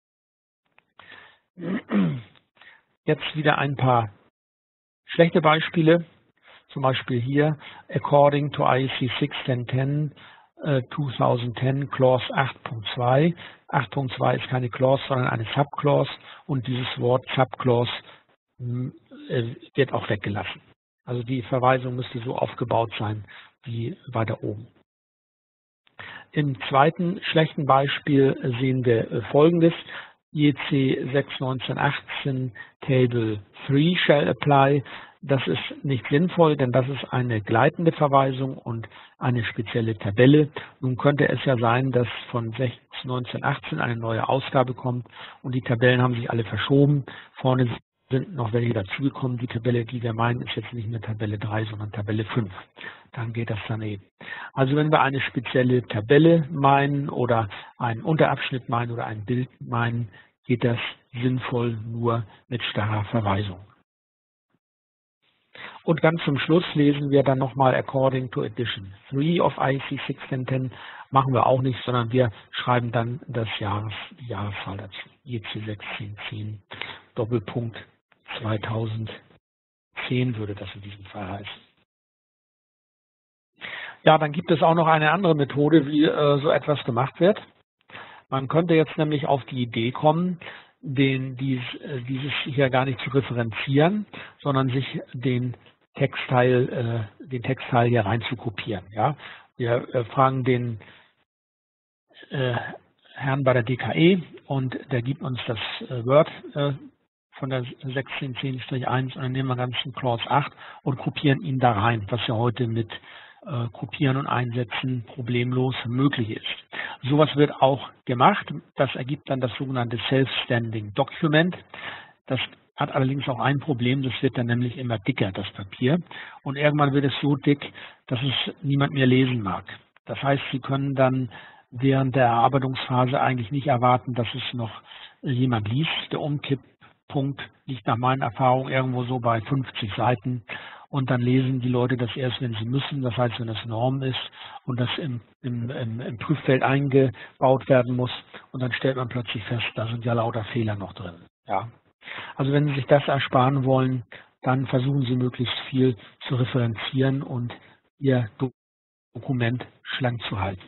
Jetzt wieder ein paar schlechte Beispiele. Zum Beispiel hier, according to I E C six ten ten uh, twenty ten Clause acht Punkt zwei. acht Punkt zwei ist keine Clause, sondern eine Subclause und dieses Wort Subclause äh, wird auch weggelassen. Also die Verweisung müsste so aufgebaut sein wie weiter oben. Im zweiten schlechten Beispiel sehen wir Folgendes. I E C sechs neunzehn achtzehn Table drei shall apply. Das ist nicht sinnvoll, denn das ist eine gleitende Verweisung und eine spezielle Tabelle. Nun könnte es ja sein, dass von sechs neunzehn achtzehn eine neue Ausgabe kommt und die Tabellen haben sich alle verschoben. Vorne sind noch welche dazugekommen. Die Tabelle, die wir meinen, ist jetzt nicht mehr Tabelle drei, sondern Tabelle fünf. Dann geht das daneben. Also wenn wir eine spezielle Tabelle meinen oder einen Unterabschnitt meinen oder ein Bild meinen, geht das sinnvoll nur mit starrer Verweisung. Und ganz zum Schluss lesen wir dann nochmal according to edition three of I E C six ten ten. Machen wir auch nicht, sondern wir schreiben dann das Jahres, die Jahreszahl dazu. I E C sechs zehn zehn Doppelpunkt zweitausendzehn würde das in diesem Fall heißen. Ja, dann gibt es auch noch eine andere Methode, wie äh, so etwas gemacht wird. Man könnte jetzt nämlich auf die Idee kommen, den, dies, äh, dieses hier gar nicht zu referenzieren, sondern sich den Textteil, äh, den Textteil hier rein zu kopieren. Ja? Wir äh, fragen den äh, Herrn bei der D K E und der gibt uns das äh, Word äh, von der sechzehn zehn eins und dann nehmen wir ganzen Clause acht und kopieren ihn da rein, was ja heute mit äh, Kopieren und Einsetzen problemlos möglich ist. Sowas wird auch gemacht. Das ergibt dann das sogenannte Self-Standing Document. Das hat allerdings auch ein Problem, das wird dann nämlich immer dicker, das Papier. Und irgendwann wird es so dick, dass es niemand mehr lesen mag. Das heißt, Sie können dann während der Erarbeitungsphase eigentlich nicht erwarten, dass es noch jemand liest. Der Umkipppunkt liegt nach meinen Erfahrungen irgendwo so bei fünfzig Seiten. Und dann lesen die Leute das erst, wenn sie müssen, das heißt, wenn es Norm ist und das im, im, im, im Prüffeld eingebaut werden muss. Und dann stellt man plötzlich fest, da sind ja lauter Fehler noch drin. Ja. Also wenn Sie sich das ersparen wollen, dann versuchen Sie möglichst viel zu referenzieren und Ihr Dokument schlank zu halten.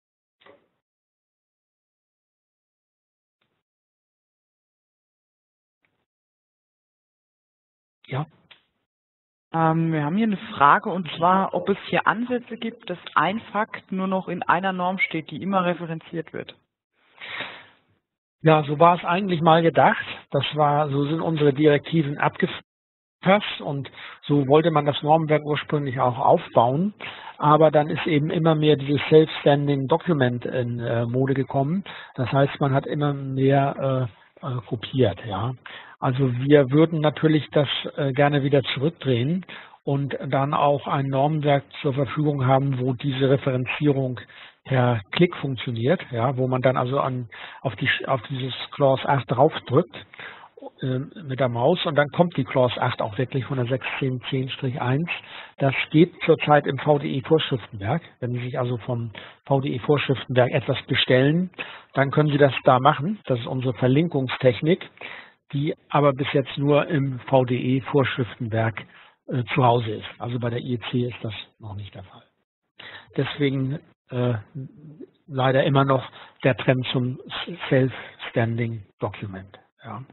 Ja. Ähm, wir haben hier eine Frage, und zwar, ob es hier Ansätze gibt, dass ein Fakt nur noch in einer Norm steht, die immer referenziert wird. Ja, so war es eigentlich mal gedacht. Das war, so sind unsere Direktiven abgefasst und so wollte man das Normenwerk ursprünglich auch aufbauen. Aber dann ist eben immer mehr dieses Self-Standing Document in äh, Mode gekommen. Das heißt, man hat immer mehr äh, äh, kopiert. Ja. Also wir würden natürlich das äh, gerne wieder zurückdrehen und dann auch ein Normenwerk zur Verfügung haben, wo diese Referenzierung per Klick funktioniert, ja, wo man dann also an, auf, die, auf dieses Clause acht draufdrückt äh, mit der Maus und dann kommt die Clause acht auch wirklich von der sechs zehn zehn eins. Das geht zurzeit im V D E-Vorschriftenwerk. Wenn Sie sich also vom V D E-Vorschriftenwerk etwas bestellen, dann können Sie das da machen. Das ist unsere Verlinkungstechnik, die aber bis jetzt nur im V D E-Vorschriftenwerk äh, zu Hause ist. Also bei der I E C ist das noch nicht der Fall. Deswegen äh, leider immer noch der Trend zum Self-Standing Document. Ja.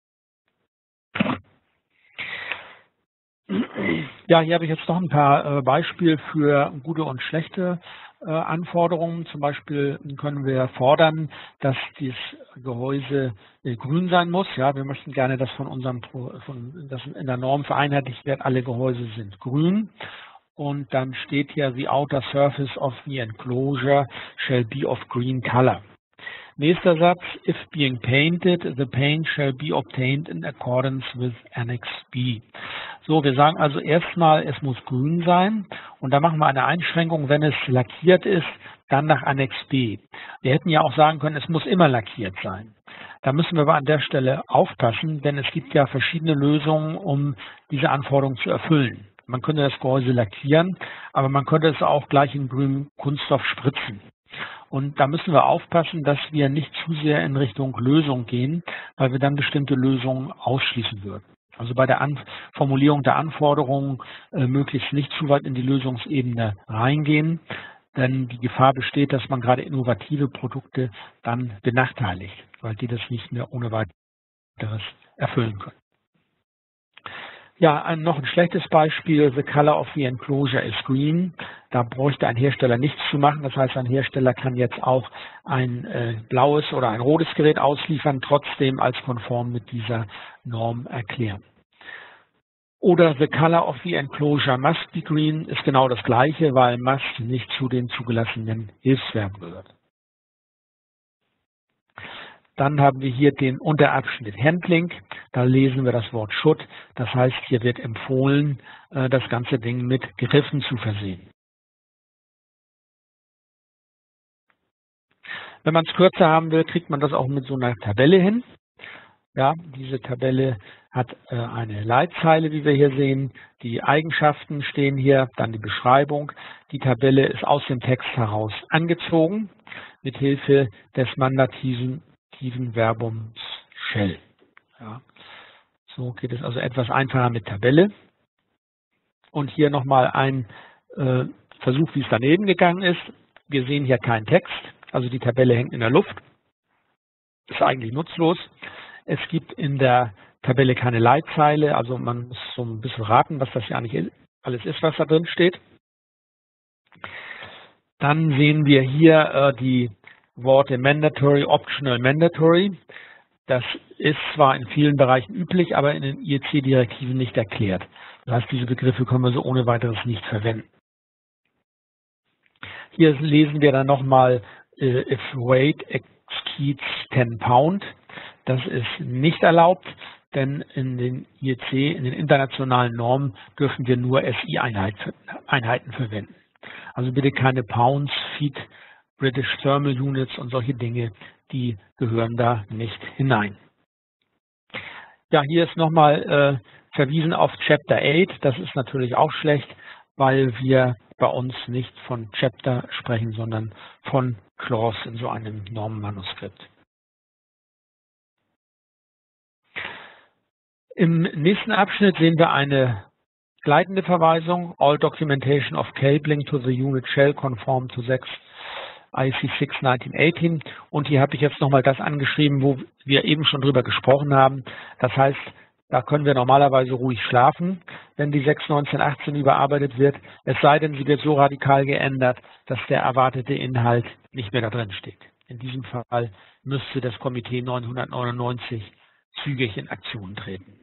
Ja, hier habe ich jetzt noch ein paar äh, Beispiele für gute und schlechte äh, Anforderungen. Zum Beispiel können wir fordern, dass dieses Gehäuse äh, grün sein muss. Ja, wir möchten gerne, dass von unserem, von, dass in der Norm vereinheitlicht wird, alle Gehäuse sind grün. Und dann steht hier, the outer surface of the enclosure shall be of green color. Nächster Satz, if being painted, the paint shall be obtained in accordance with Annex B. So, wir sagen also erstmal, es muss grün sein und da machen wir eine Einschränkung, wenn es lackiert ist, dann nach Annex B. Wir hätten ja auch sagen können, es muss immer lackiert sein. Da müssen wir aber an der Stelle aufpassen, denn es gibt ja verschiedene Lösungen, um diese Anforderungen zu erfüllen. Man könnte das Gehäuse lackieren, aber man könnte es auch gleich in grünem Kunststoff spritzen. Und da müssen wir aufpassen, dass wir nicht zu sehr in Richtung Lösung gehen, weil wir dann bestimmte Lösungen ausschließen würden. Also bei der An- Formulierung der Anforderungen äh, möglichst nicht zu weit in die Lösungsebene reingehen, denn die Gefahr besteht, dass man gerade innovative Produkte dann benachteiligt, weil die das nicht mehr ohne weiteres erfüllen können. Ja, ein, noch ein schlechtes Beispiel, the color of the enclosure is green. Da bräuchte ein Hersteller nichts zu machen. Das heißt, ein Hersteller kann jetzt auch ein äh, blaues oder ein rotes Gerät ausliefern, trotzdem als konform mit dieser Norm erklären. Oder the color of the enclosure must be green ist genau das Gleiche, weil must nicht zu den zugelassenen Hilfsverben gehört. Dann haben wir hier den Unterabschnitt Handling. Da lesen wir das Wort should. Das heißt, hier wird empfohlen, das ganze Ding mit Griffen zu versehen. Wenn man es kürzer haben will, kriegt man das auch mit so einer Tabelle hin. Ja, diese Tabelle hat eine Leitzeile, wie wir hier sehen. Die Eigenschaften stehen hier, dann die Beschreibung. Die Tabelle ist aus dem Text heraus angezogen mit Hilfe des mandativen Verbums shall. Ja. So geht es also etwas einfacher mit Tabelle. Und hier nochmal ein äh, Versuch, wie es daneben gegangen ist. Wir sehen hier keinen Text, also die Tabelle hängt in der Luft. Ist eigentlich nutzlos. Es gibt in der Tabelle keine Leitzeile, also man muss so ein bisschen raten, was das ja eigentlich alles ist, was da drin steht. Dann sehen wir hier äh, die Worte mandatory, optional, mandatory. Das ist zwar in vielen Bereichen üblich, aber in den I E C-Direktiven nicht erklärt. Das heißt, diese Begriffe können wir so ohne weiteres nicht verwenden. Hier lesen wir dann nochmal, äh, if weight exceeds ten pound. Das ist nicht erlaubt, denn in den I E C, in den internationalen Normen, dürfen wir nur S I-Einheiten verwenden. Also bitte keine Pounds, Feet, British Thermal Units und solche Dinge, die gehören da nicht hinein. Ja, hier ist nochmal äh, verwiesen auf Chapter acht. Das ist natürlich auch schlecht, weil wir bei uns nicht von Chapter sprechen, sondern von Clause in so einem Normenmanuskript. Im nächsten Abschnitt sehen wir eine gleitende Verweisung. All documentation of cabling to the unit shall conform to sechs I C six neunzehn achtzehn. Und hier habe ich jetzt nochmal das angeschrieben, wo wir eben schon drüber gesprochen haben. Das heißt, da können wir normalerweise ruhig schlafen, wenn die sechs neunzehn achtzehn überarbeitet wird. Es sei denn, sie wird so radikal geändert, dass der erwartete Inhalt nicht mehr da drin steht. In diesem Fall müsste das Komitee neunhundertneunundneunzig zügig in Aktion treten.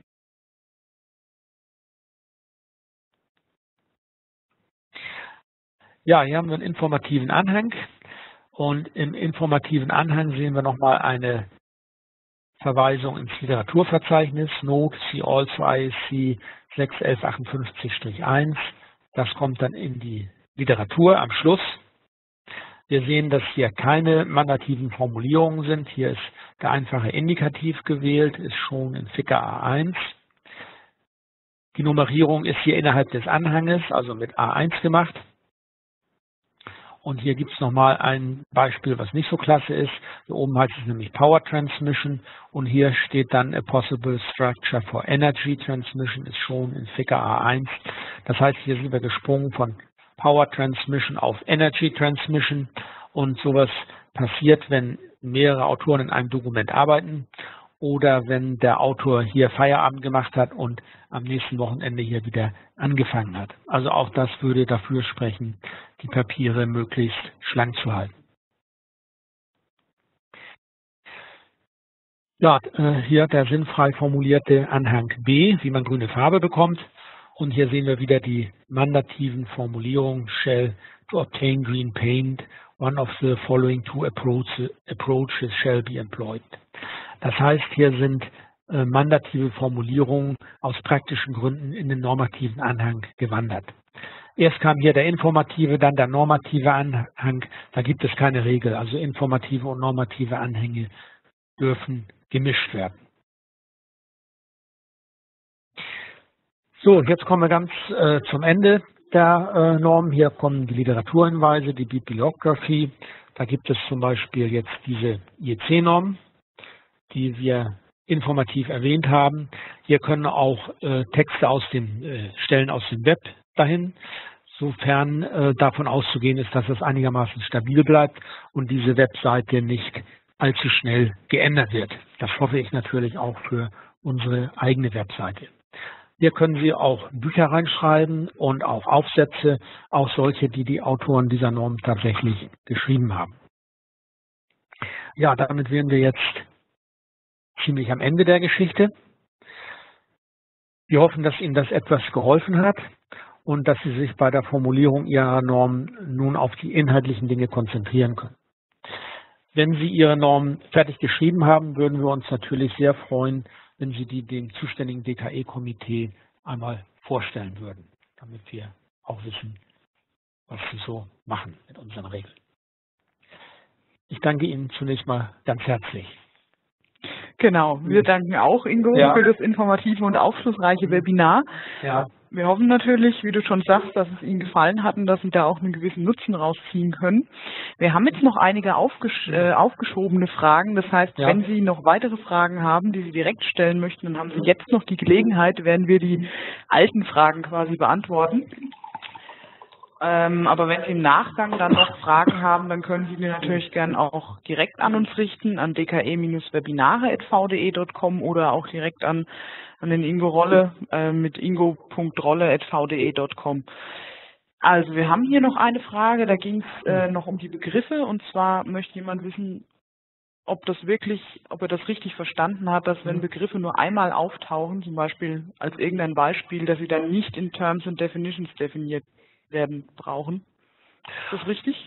Ja, hier haben wir einen informativen Anhang und im informativen Anhang sehen wir nochmal eine Verweisung ins Literaturverzeichnis, Note, see also I E C sechs elf achtundfünfzig eins. Das kommt dann in die Literatur am Schluss. Wir sehen, dass hier keine mandativen Formulierungen sind. Hier ist der einfache Indikativ gewählt, ist schon in Ficker A eins. Die Nummerierung ist hier innerhalb des Anhanges, also mit A eins gemacht. Und hier gibt es nochmal ein Beispiel, was nicht so klasse ist. Hier oben heißt es nämlich Power Transmission und hier steht dann a possible structure for energy transmission, ist schon in Ficker A eins. Das heißt, hier sind wir gesprungen von Power Transmission auf Energy Transmission und sowas passiert, wenn mehrere Autoren in einem Dokument arbeiten oder wenn der Autor hier Feierabend gemacht hat und am nächsten Wochenende hier wieder angefangen hat. Also auch das würde dafür sprechen, die Papiere möglichst schlank zu halten. Ja, hier der sinnfrei formulierte Anhang B, wie man grüne Farbe bekommt. Und hier sehen wir wieder die mandativen Formulierungen, shall to obtain green paint, one of the following two approaches shall be employed. Das heißt, hier sind äh, mandative Formulierungen aus praktischen Gründen in den normativen Anhang gewandert. Erst kam hier der informative, dann der normative Anhang. Da gibt es keine Regel. Also informative und normative Anhänge dürfen gemischt werden. So, jetzt kommen wir ganz äh, zum Ende der äh, Norm. Hier kommen die Literaturhinweise, die Bibliography. Da gibt es zum Beispiel jetzt diese I E C-Norm, die wir informativ erwähnt haben. Hier können auch äh, Texte aus den äh, Stellen aus dem Web dahin, sofern äh, davon auszugehen ist, dass es einigermaßen stabil bleibt und diese Webseite nicht allzu schnell geändert wird. Das hoffe ich natürlich auch für unsere eigene Webseite. Hier können Sie auch Bücher reinschreiben und auch Aufsätze, auch solche, die die Autoren dieser Norm tatsächlich geschrieben haben. Ja, damit wären wir jetzt ziemlich am Ende der Geschichte. Wir hoffen, dass Ihnen das etwas geholfen hat und dass Sie sich bei der Formulierung Ihrer Norm nun auf die inhaltlichen Dinge konzentrieren können. Wenn Sie Ihre Norm fertig geschrieben haben, würden wir uns natürlich sehr freuen, wenn Sie die dem zuständigen D K E-Komitee einmal vorstellen würden, damit wir auch wissen, was Sie so machen mit unseren Regeln. Ich danke Ihnen zunächst mal ganz herzlich. Genau, wir danken auch, Ingo, ja. für das informative und aufschlussreiche Webinar. Ja. Wir hoffen natürlich, wie du schon sagst, dass es Ihnen gefallen hat und dass Sie da auch einen gewissen Nutzen rausziehen können. Wir haben jetzt noch einige aufgesch äh, aufgeschobene Fragen. Das heißt, ja. wenn Sie noch weitere Fragen haben, die Sie direkt stellen möchten, dann haben Sie jetzt noch die Gelegenheit, werden wir die alten Fragen quasi beantworten. Ähm, aber wenn Sie im Nachgang dann noch Fragen haben, dann können Sie die natürlich gern auch direkt an uns richten, an d k e Webinare at v d e punkt com oder auch direkt an, an den Ingo Rolle äh, mit ingo punkt rolle at v d e punkt com. Also wir haben hier noch eine Frage, da ging es äh, noch um die Begriffe und zwar möchte jemand wissen, ob das wirklich, ob er das richtig verstanden hat, dass wenn Begriffe nur einmal auftauchen, zum Beispiel als irgendein Beispiel, dass sie dann nicht in Terms and Definitions definiert werden brauchen. Ist das richtig?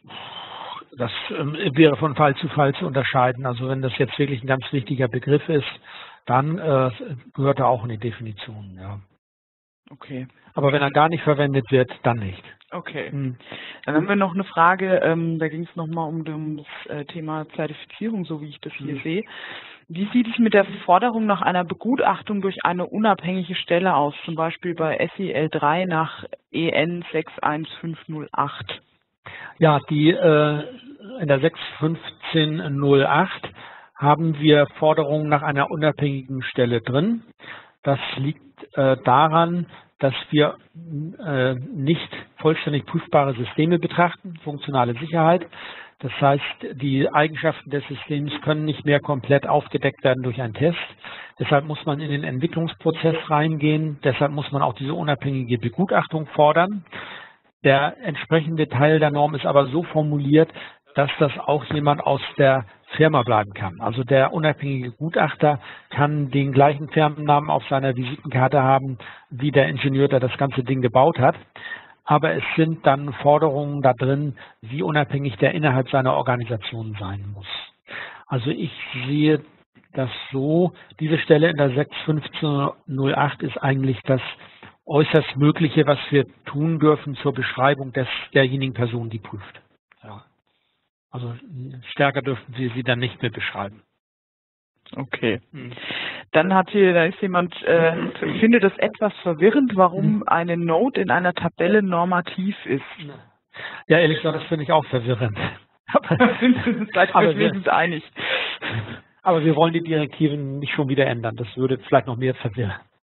Das ähm, wäre von Fall zu Fall zu unterscheiden. Also wenn das jetzt wirklich ein ganz wichtiger Begriff ist, dann äh, gehört er auch in die Definition. Ja. Okay. Aber wenn er gar nicht verwendet wird, dann nicht. Okay. Hm. Dann haben wir noch eine Frage, ähm, da ging es nochmal um, um das äh, Thema Zertifizierung, so wie ich das hier Hm. sehe. Wie sieht es mit der Forderung nach einer Begutachtung durch eine unabhängige Stelle aus, zum Beispiel bei S I L drei nach E N sechs eins fünf null acht? Ja, die äh, in der sechs fünfzehn null acht haben wir Forderungen nach einer unabhängigen Stelle drin. Das liegt äh, daran, dass wir äh, nicht vollständig prüfbare Systeme betrachten, funktionale Sicherheit. Das heißt, die Eigenschaften des Systems können nicht mehr komplett aufgedeckt werden durch einen Test. Deshalb muss man in den Entwicklungsprozess reingehen. Deshalb muss man auch diese unabhängige Begutachtung fordern. Der entsprechende Teil der Norm ist aber so formuliert, dass das auch jemand aus der Firma bleiben kann. Also der unabhängige Gutachter kann den gleichen Firmennamen auf seiner Visitenkarte haben, wie der Ingenieur, der das ganze Ding gebaut hat. Aber es sind dann Forderungen da drin, wie unabhängig der innerhalb seiner Organisation sein muss. Also ich sehe das so, diese Stelle in der sechs fünfzehn null acht ist eigentlich das äußerst Mögliche, was wir tun dürfen zur Beschreibung des derjenigen Person, die prüft. Ja. Also stärker dürften wir sie dann nicht mehr beschreiben. Okay. Hm. Dann hat hier, da ist jemand, äh, findet es etwas verwirrend, warum eine Note in einer Tabelle normativ ist. Ja, ehrlich gesagt, das finde ich auch verwirrend. Seid ihr euch wenigstens einig. Aber wir wollen die Direktiven nicht schon wieder ändern. Das würde vielleicht noch mehr verwirren.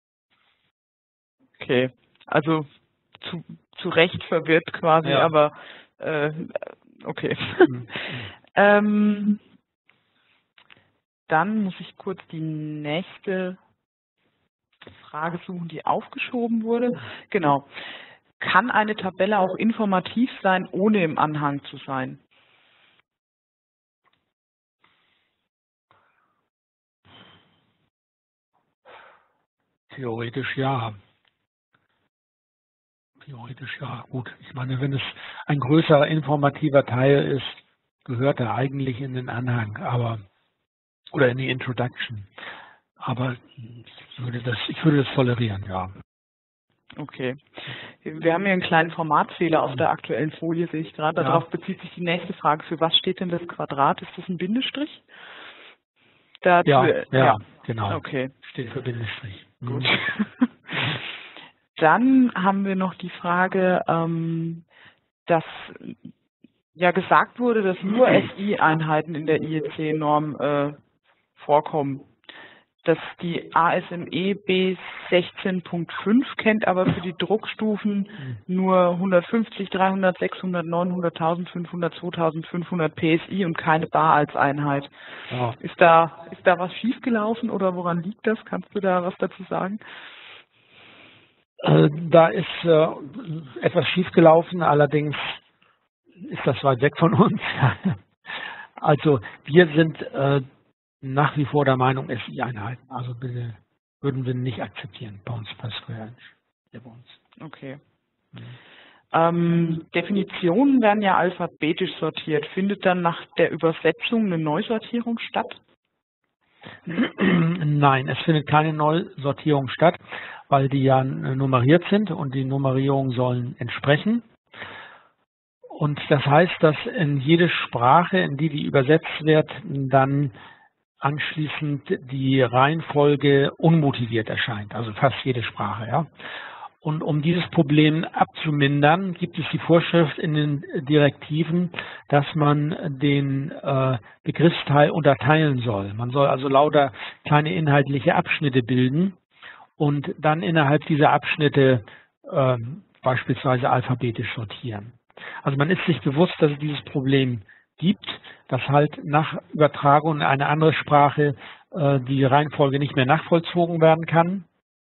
Okay, also zu, zu Recht verwirrt quasi, ja. aber äh, okay. Mhm. ähm, dann muss ich kurz die nächste Frage suchen, die aufgeschoben wurde. Genau. Kann eine Tabelle auch informativ sein, ohne im Anhang zu sein? Theoretisch ja. Theoretisch ja. Gut, ich meine, wenn es ein größerer informativer Teil ist, gehört er eigentlich in den Anhang, aber oder in die Introduction. Aber ich würde das, ich würde das tolerieren, ja. Okay. Wir haben hier einen kleinen Formatfehler auf der aktuellen Folie, sehe ich gerade. Darauf ja. bezieht sich die nächste Frage. Für was steht denn das Quadrat? Ist das ein Bindestrich? Dazu, ja, ja, ja, genau. Okay. Steht für Bindestrich. Gut. Dann haben wir noch die Frage, ähm, dass ja gesagt wurde, dass nur S I-Einheiten in der I E C-Norm äh, vorkommen. Dass die A S M E B sechzehn Punkt fünf kennt, aber für die Druckstufen nur hundertfünfzig, dreihundert, sechshundert, neunhundert, eintausendfünfhundert, zweitausendfünfhundert P S I und keine Bar als Einheit. Ja. Ist da, ist da was schiefgelaufen oder woran liegt das? Kannst du da was dazu sagen? Äh, da ist äh, etwas schiefgelaufen, allerdings ist das weit weg von uns. Also wir sind äh, nach wie vor der Meinung, S I-Einheiten. Also bitte würden wir nicht akzeptieren bei uns bei Square Inch. Bei uns. Okay. Mhm. Ähm, Definitionen werden ja alphabetisch sortiert. Findet dann nach der Übersetzung eine Neusortierung statt? Nein, es findet keine Neusortierung statt, weil die ja nummeriert sind und die Nummerierungen sollen entsprechen. Und das heißt, dass in jede Sprache, in die die übersetzt wird, dann anschließend die Reihenfolge unmotiviert erscheint, also fast jede Sprache. Ja. Und um dieses Problem abzumindern, gibt es die Vorschrift in den Direktiven, dass man den äh, Begriffsteil unterteilen soll. Man soll also lauter kleine inhaltliche Abschnitte bilden und dann innerhalb dieser Abschnitte äh, beispielsweise alphabetisch sortieren. Also man ist sich bewusst, dass es dieses Problem gibt, dass halt nach Übertragung in eine andere Sprache äh, die Reihenfolge nicht mehr nachvollzogen werden kann.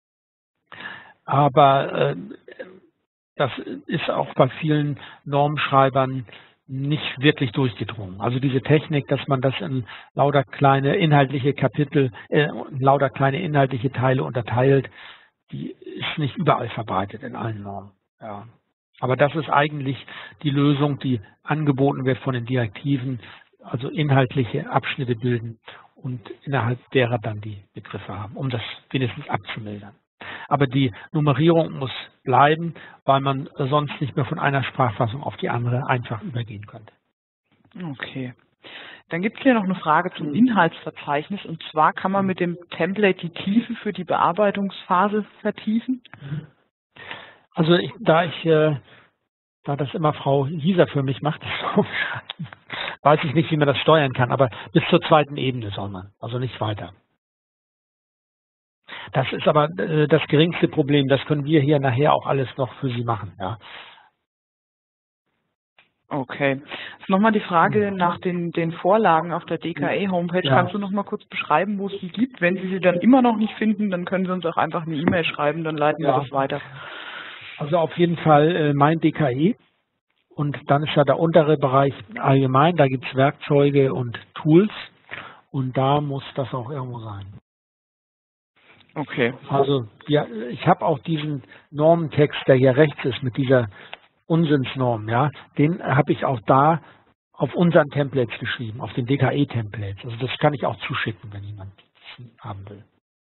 Aber äh, das ist auch bei vielen Normschreibern nicht wirklich durchgedrungen. Also diese Technik, dass man das in lauter kleine inhaltliche Kapitel, äh, in lauter kleine inhaltliche Teile unterteilt, die ist nicht überall verbreitet in allen Normen. Ja. Aber das ist eigentlich die Lösung, die angeboten wird von den Direktiven, also inhaltliche Abschnitte bilden und innerhalb derer dann die Begriffe haben, um das wenigstens abzumildern. Aber die Nummerierung muss bleiben, weil man sonst nicht mehr von einer Sprachfassung auf die andere einfach übergehen könnte. Okay. Dann gibt es hier noch eine Frage zum Inhaltsverzeichnis, und zwar kann man mit dem Template die Tiefe für die Bearbeitungsphase vertiefen? Also ich, da ich, äh, da das immer Frau Hieser für mich macht, weiß ich nicht, wie man das steuern kann, aber bis zur zweiten Ebene soll man, also nicht weiter. Das ist aber äh, das geringste Problem, das können wir hier nachher auch alles noch für Sie machen, ja. Okay. Jetzt nochmal die Frage nach den, den Vorlagen auf der D K E-Homepage. Ja. Kannst du noch mal kurz beschreiben, wo es die gibt? Wenn Sie sie dann immer noch nicht finden, dann können Sie uns auch einfach eine E-Mail schreiben, dann leiten Ja. wir das weiter. Also auf jeden Fall äh, mein D K E, und dann ist ja der untere Bereich allgemein, da gibt es Werkzeuge und Tools, und da muss das auch irgendwo sein. Okay. Also ja, ich habe auch diesen Normentext, der hier rechts ist, mit dieser Unsinnsnorm, ja, den habe ich auch da auf unseren Templates geschrieben, auf den D K E-Templates. Also das kann ich auch zuschicken, wenn jemand das haben will.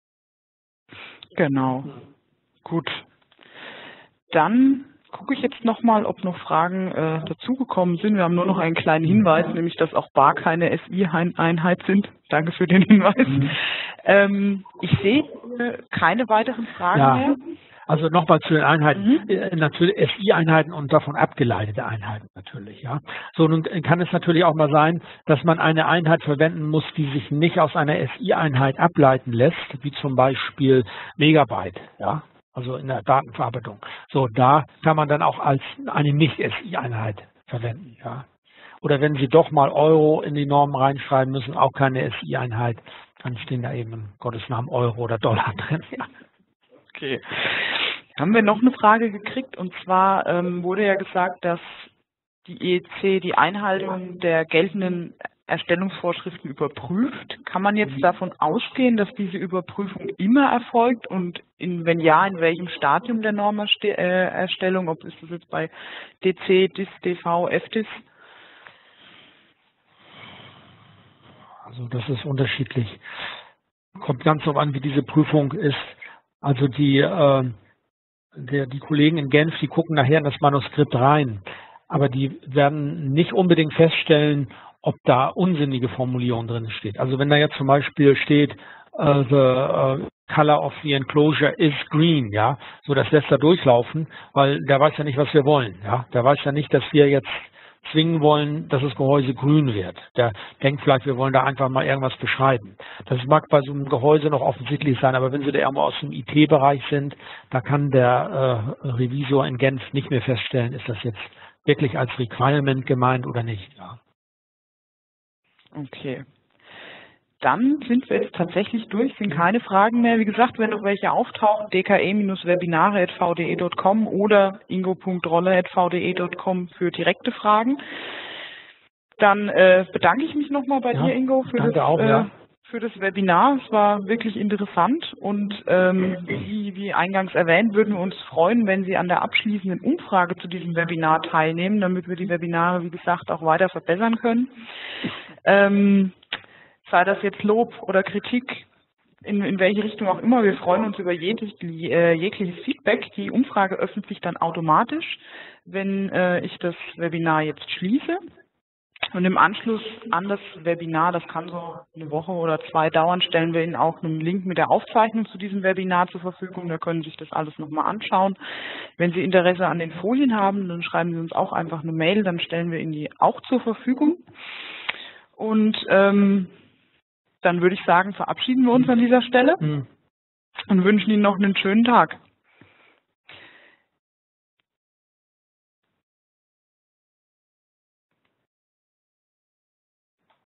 Genau. Gut. Dann gucke ich jetzt nochmal, ob noch Fragen äh, dazugekommen sind. Wir haben nur noch einen kleinen Hinweis, nämlich dass auch Bar keine S I-Einheit sind. Danke für den Hinweis. Mhm. Ähm, ich sehe äh, keine weiteren Fragen ja. mehr. Also nochmal zu den Einheiten, Mhm. äh, natürlich S I-Einheiten und davon abgeleitete Einheiten natürlich, ja. So, nun kann es natürlich auch mal sein, dass man eine Einheit verwenden muss, die sich nicht aus einer S I-Einheit ableiten lässt, wie zum Beispiel Megabyte, ja, also in der Datenverarbeitung. So, da kann man dann auch als eine Nicht-S I-Einheit verwenden, ja. Oder wenn Sie doch mal Euro in die Normen reinschreiben müssen, auch keine S I-Einheit, dann stehen da eben in Gottes Namen Euro oder Dollar drin, ja. Okay. Haben wir noch eine Frage gekriegt, und zwar ähm, wurde ja gesagt, dass die E E C die Einhaltung der geltenden Erstellungsvorschriften überprüft. Kann man jetzt davon ausgehen, dass diese Überprüfung immer erfolgt, und in, wenn ja, in welchem Stadium der Normerstellung, ob ist das jetzt bei D C, D I S, D V, F D I S? Also das ist unterschiedlich. Kommt ganz darauf an, wie diese Prüfung ist. Also die, äh, der, die Kollegen in Genf, die gucken nachher in das Manuskript rein, aber die werden nicht unbedingt feststellen, ob da unsinnige Formulierung drin steht. Also wenn da jetzt zum Beispiel steht, uh, the uh, color of the enclosure is green, ja, so das lässt er durchlaufen, weil der weiß ja nicht, was wir wollen, ja, der weiß ja nicht, dass wir jetzt zwingen wollen, dass das Gehäuse grün wird. Der denkt vielleicht, wir wollen da einfach mal irgendwas beschreiben. Das mag bei so einem Gehäuse noch offensichtlich sein, aber wenn Sie da irgendwo aus dem I T-Bereich sind, da kann der äh, Revisor in Genf nicht mehr feststellen, ist das jetzt wirklich als Requirement gemeint oder nicht. Ja. Okay. Dann sind wir jetzt tatsächlich durch, sind keine Fragen mehr. Wie gesagt, wenn noch welche auftauchen, d k e Webinare at v d e punkt com oder ingo punkt rolle at v d e punkt com für direkte Fragen. Dann äh, bedanke ich mich nochmal bei ja, dir, Ingo, für das, auch, äh, ja. für das Webinar. Es war wirklich interessant, und ähm, wie, wie eingangs erwähnt, würden wir uns freuen, wenn Sie an der abschließenden Umfrage zu diesem Webinar teilnehmen, damit wir die Webinare, wie gesagt, auch weiter verbessern können. Ähm, sei das jetzt Lob oder Kritik, in, in welche Richtung auch immer. Wir freuen uns über jedes, äh, jegliches Feedback. Die Umfrage öffnet sich dann automatisch, wenn äh, ich das Webinar jetzt schließe. Und im Anschluss an das Webinar, das kann so eine Woche oder zwei dauern, stellen wir Ihnen auch einen Link mit der Aufzeichnung zu diesem Webinar zur Verfügung. Da können Sie sich das alles nochmal anschauen. Wenn Sie Interesse an den Folien haben, dann schreiben Sie uns auch einfach eine Mail, dann stellen wir Ihnen die auch zur Verfügung. Und ähm, dann würde ich sagen, verabschieden wir uns an dieser Stelle Mhm. und wünschen Ihnen noch einen schönen Tag.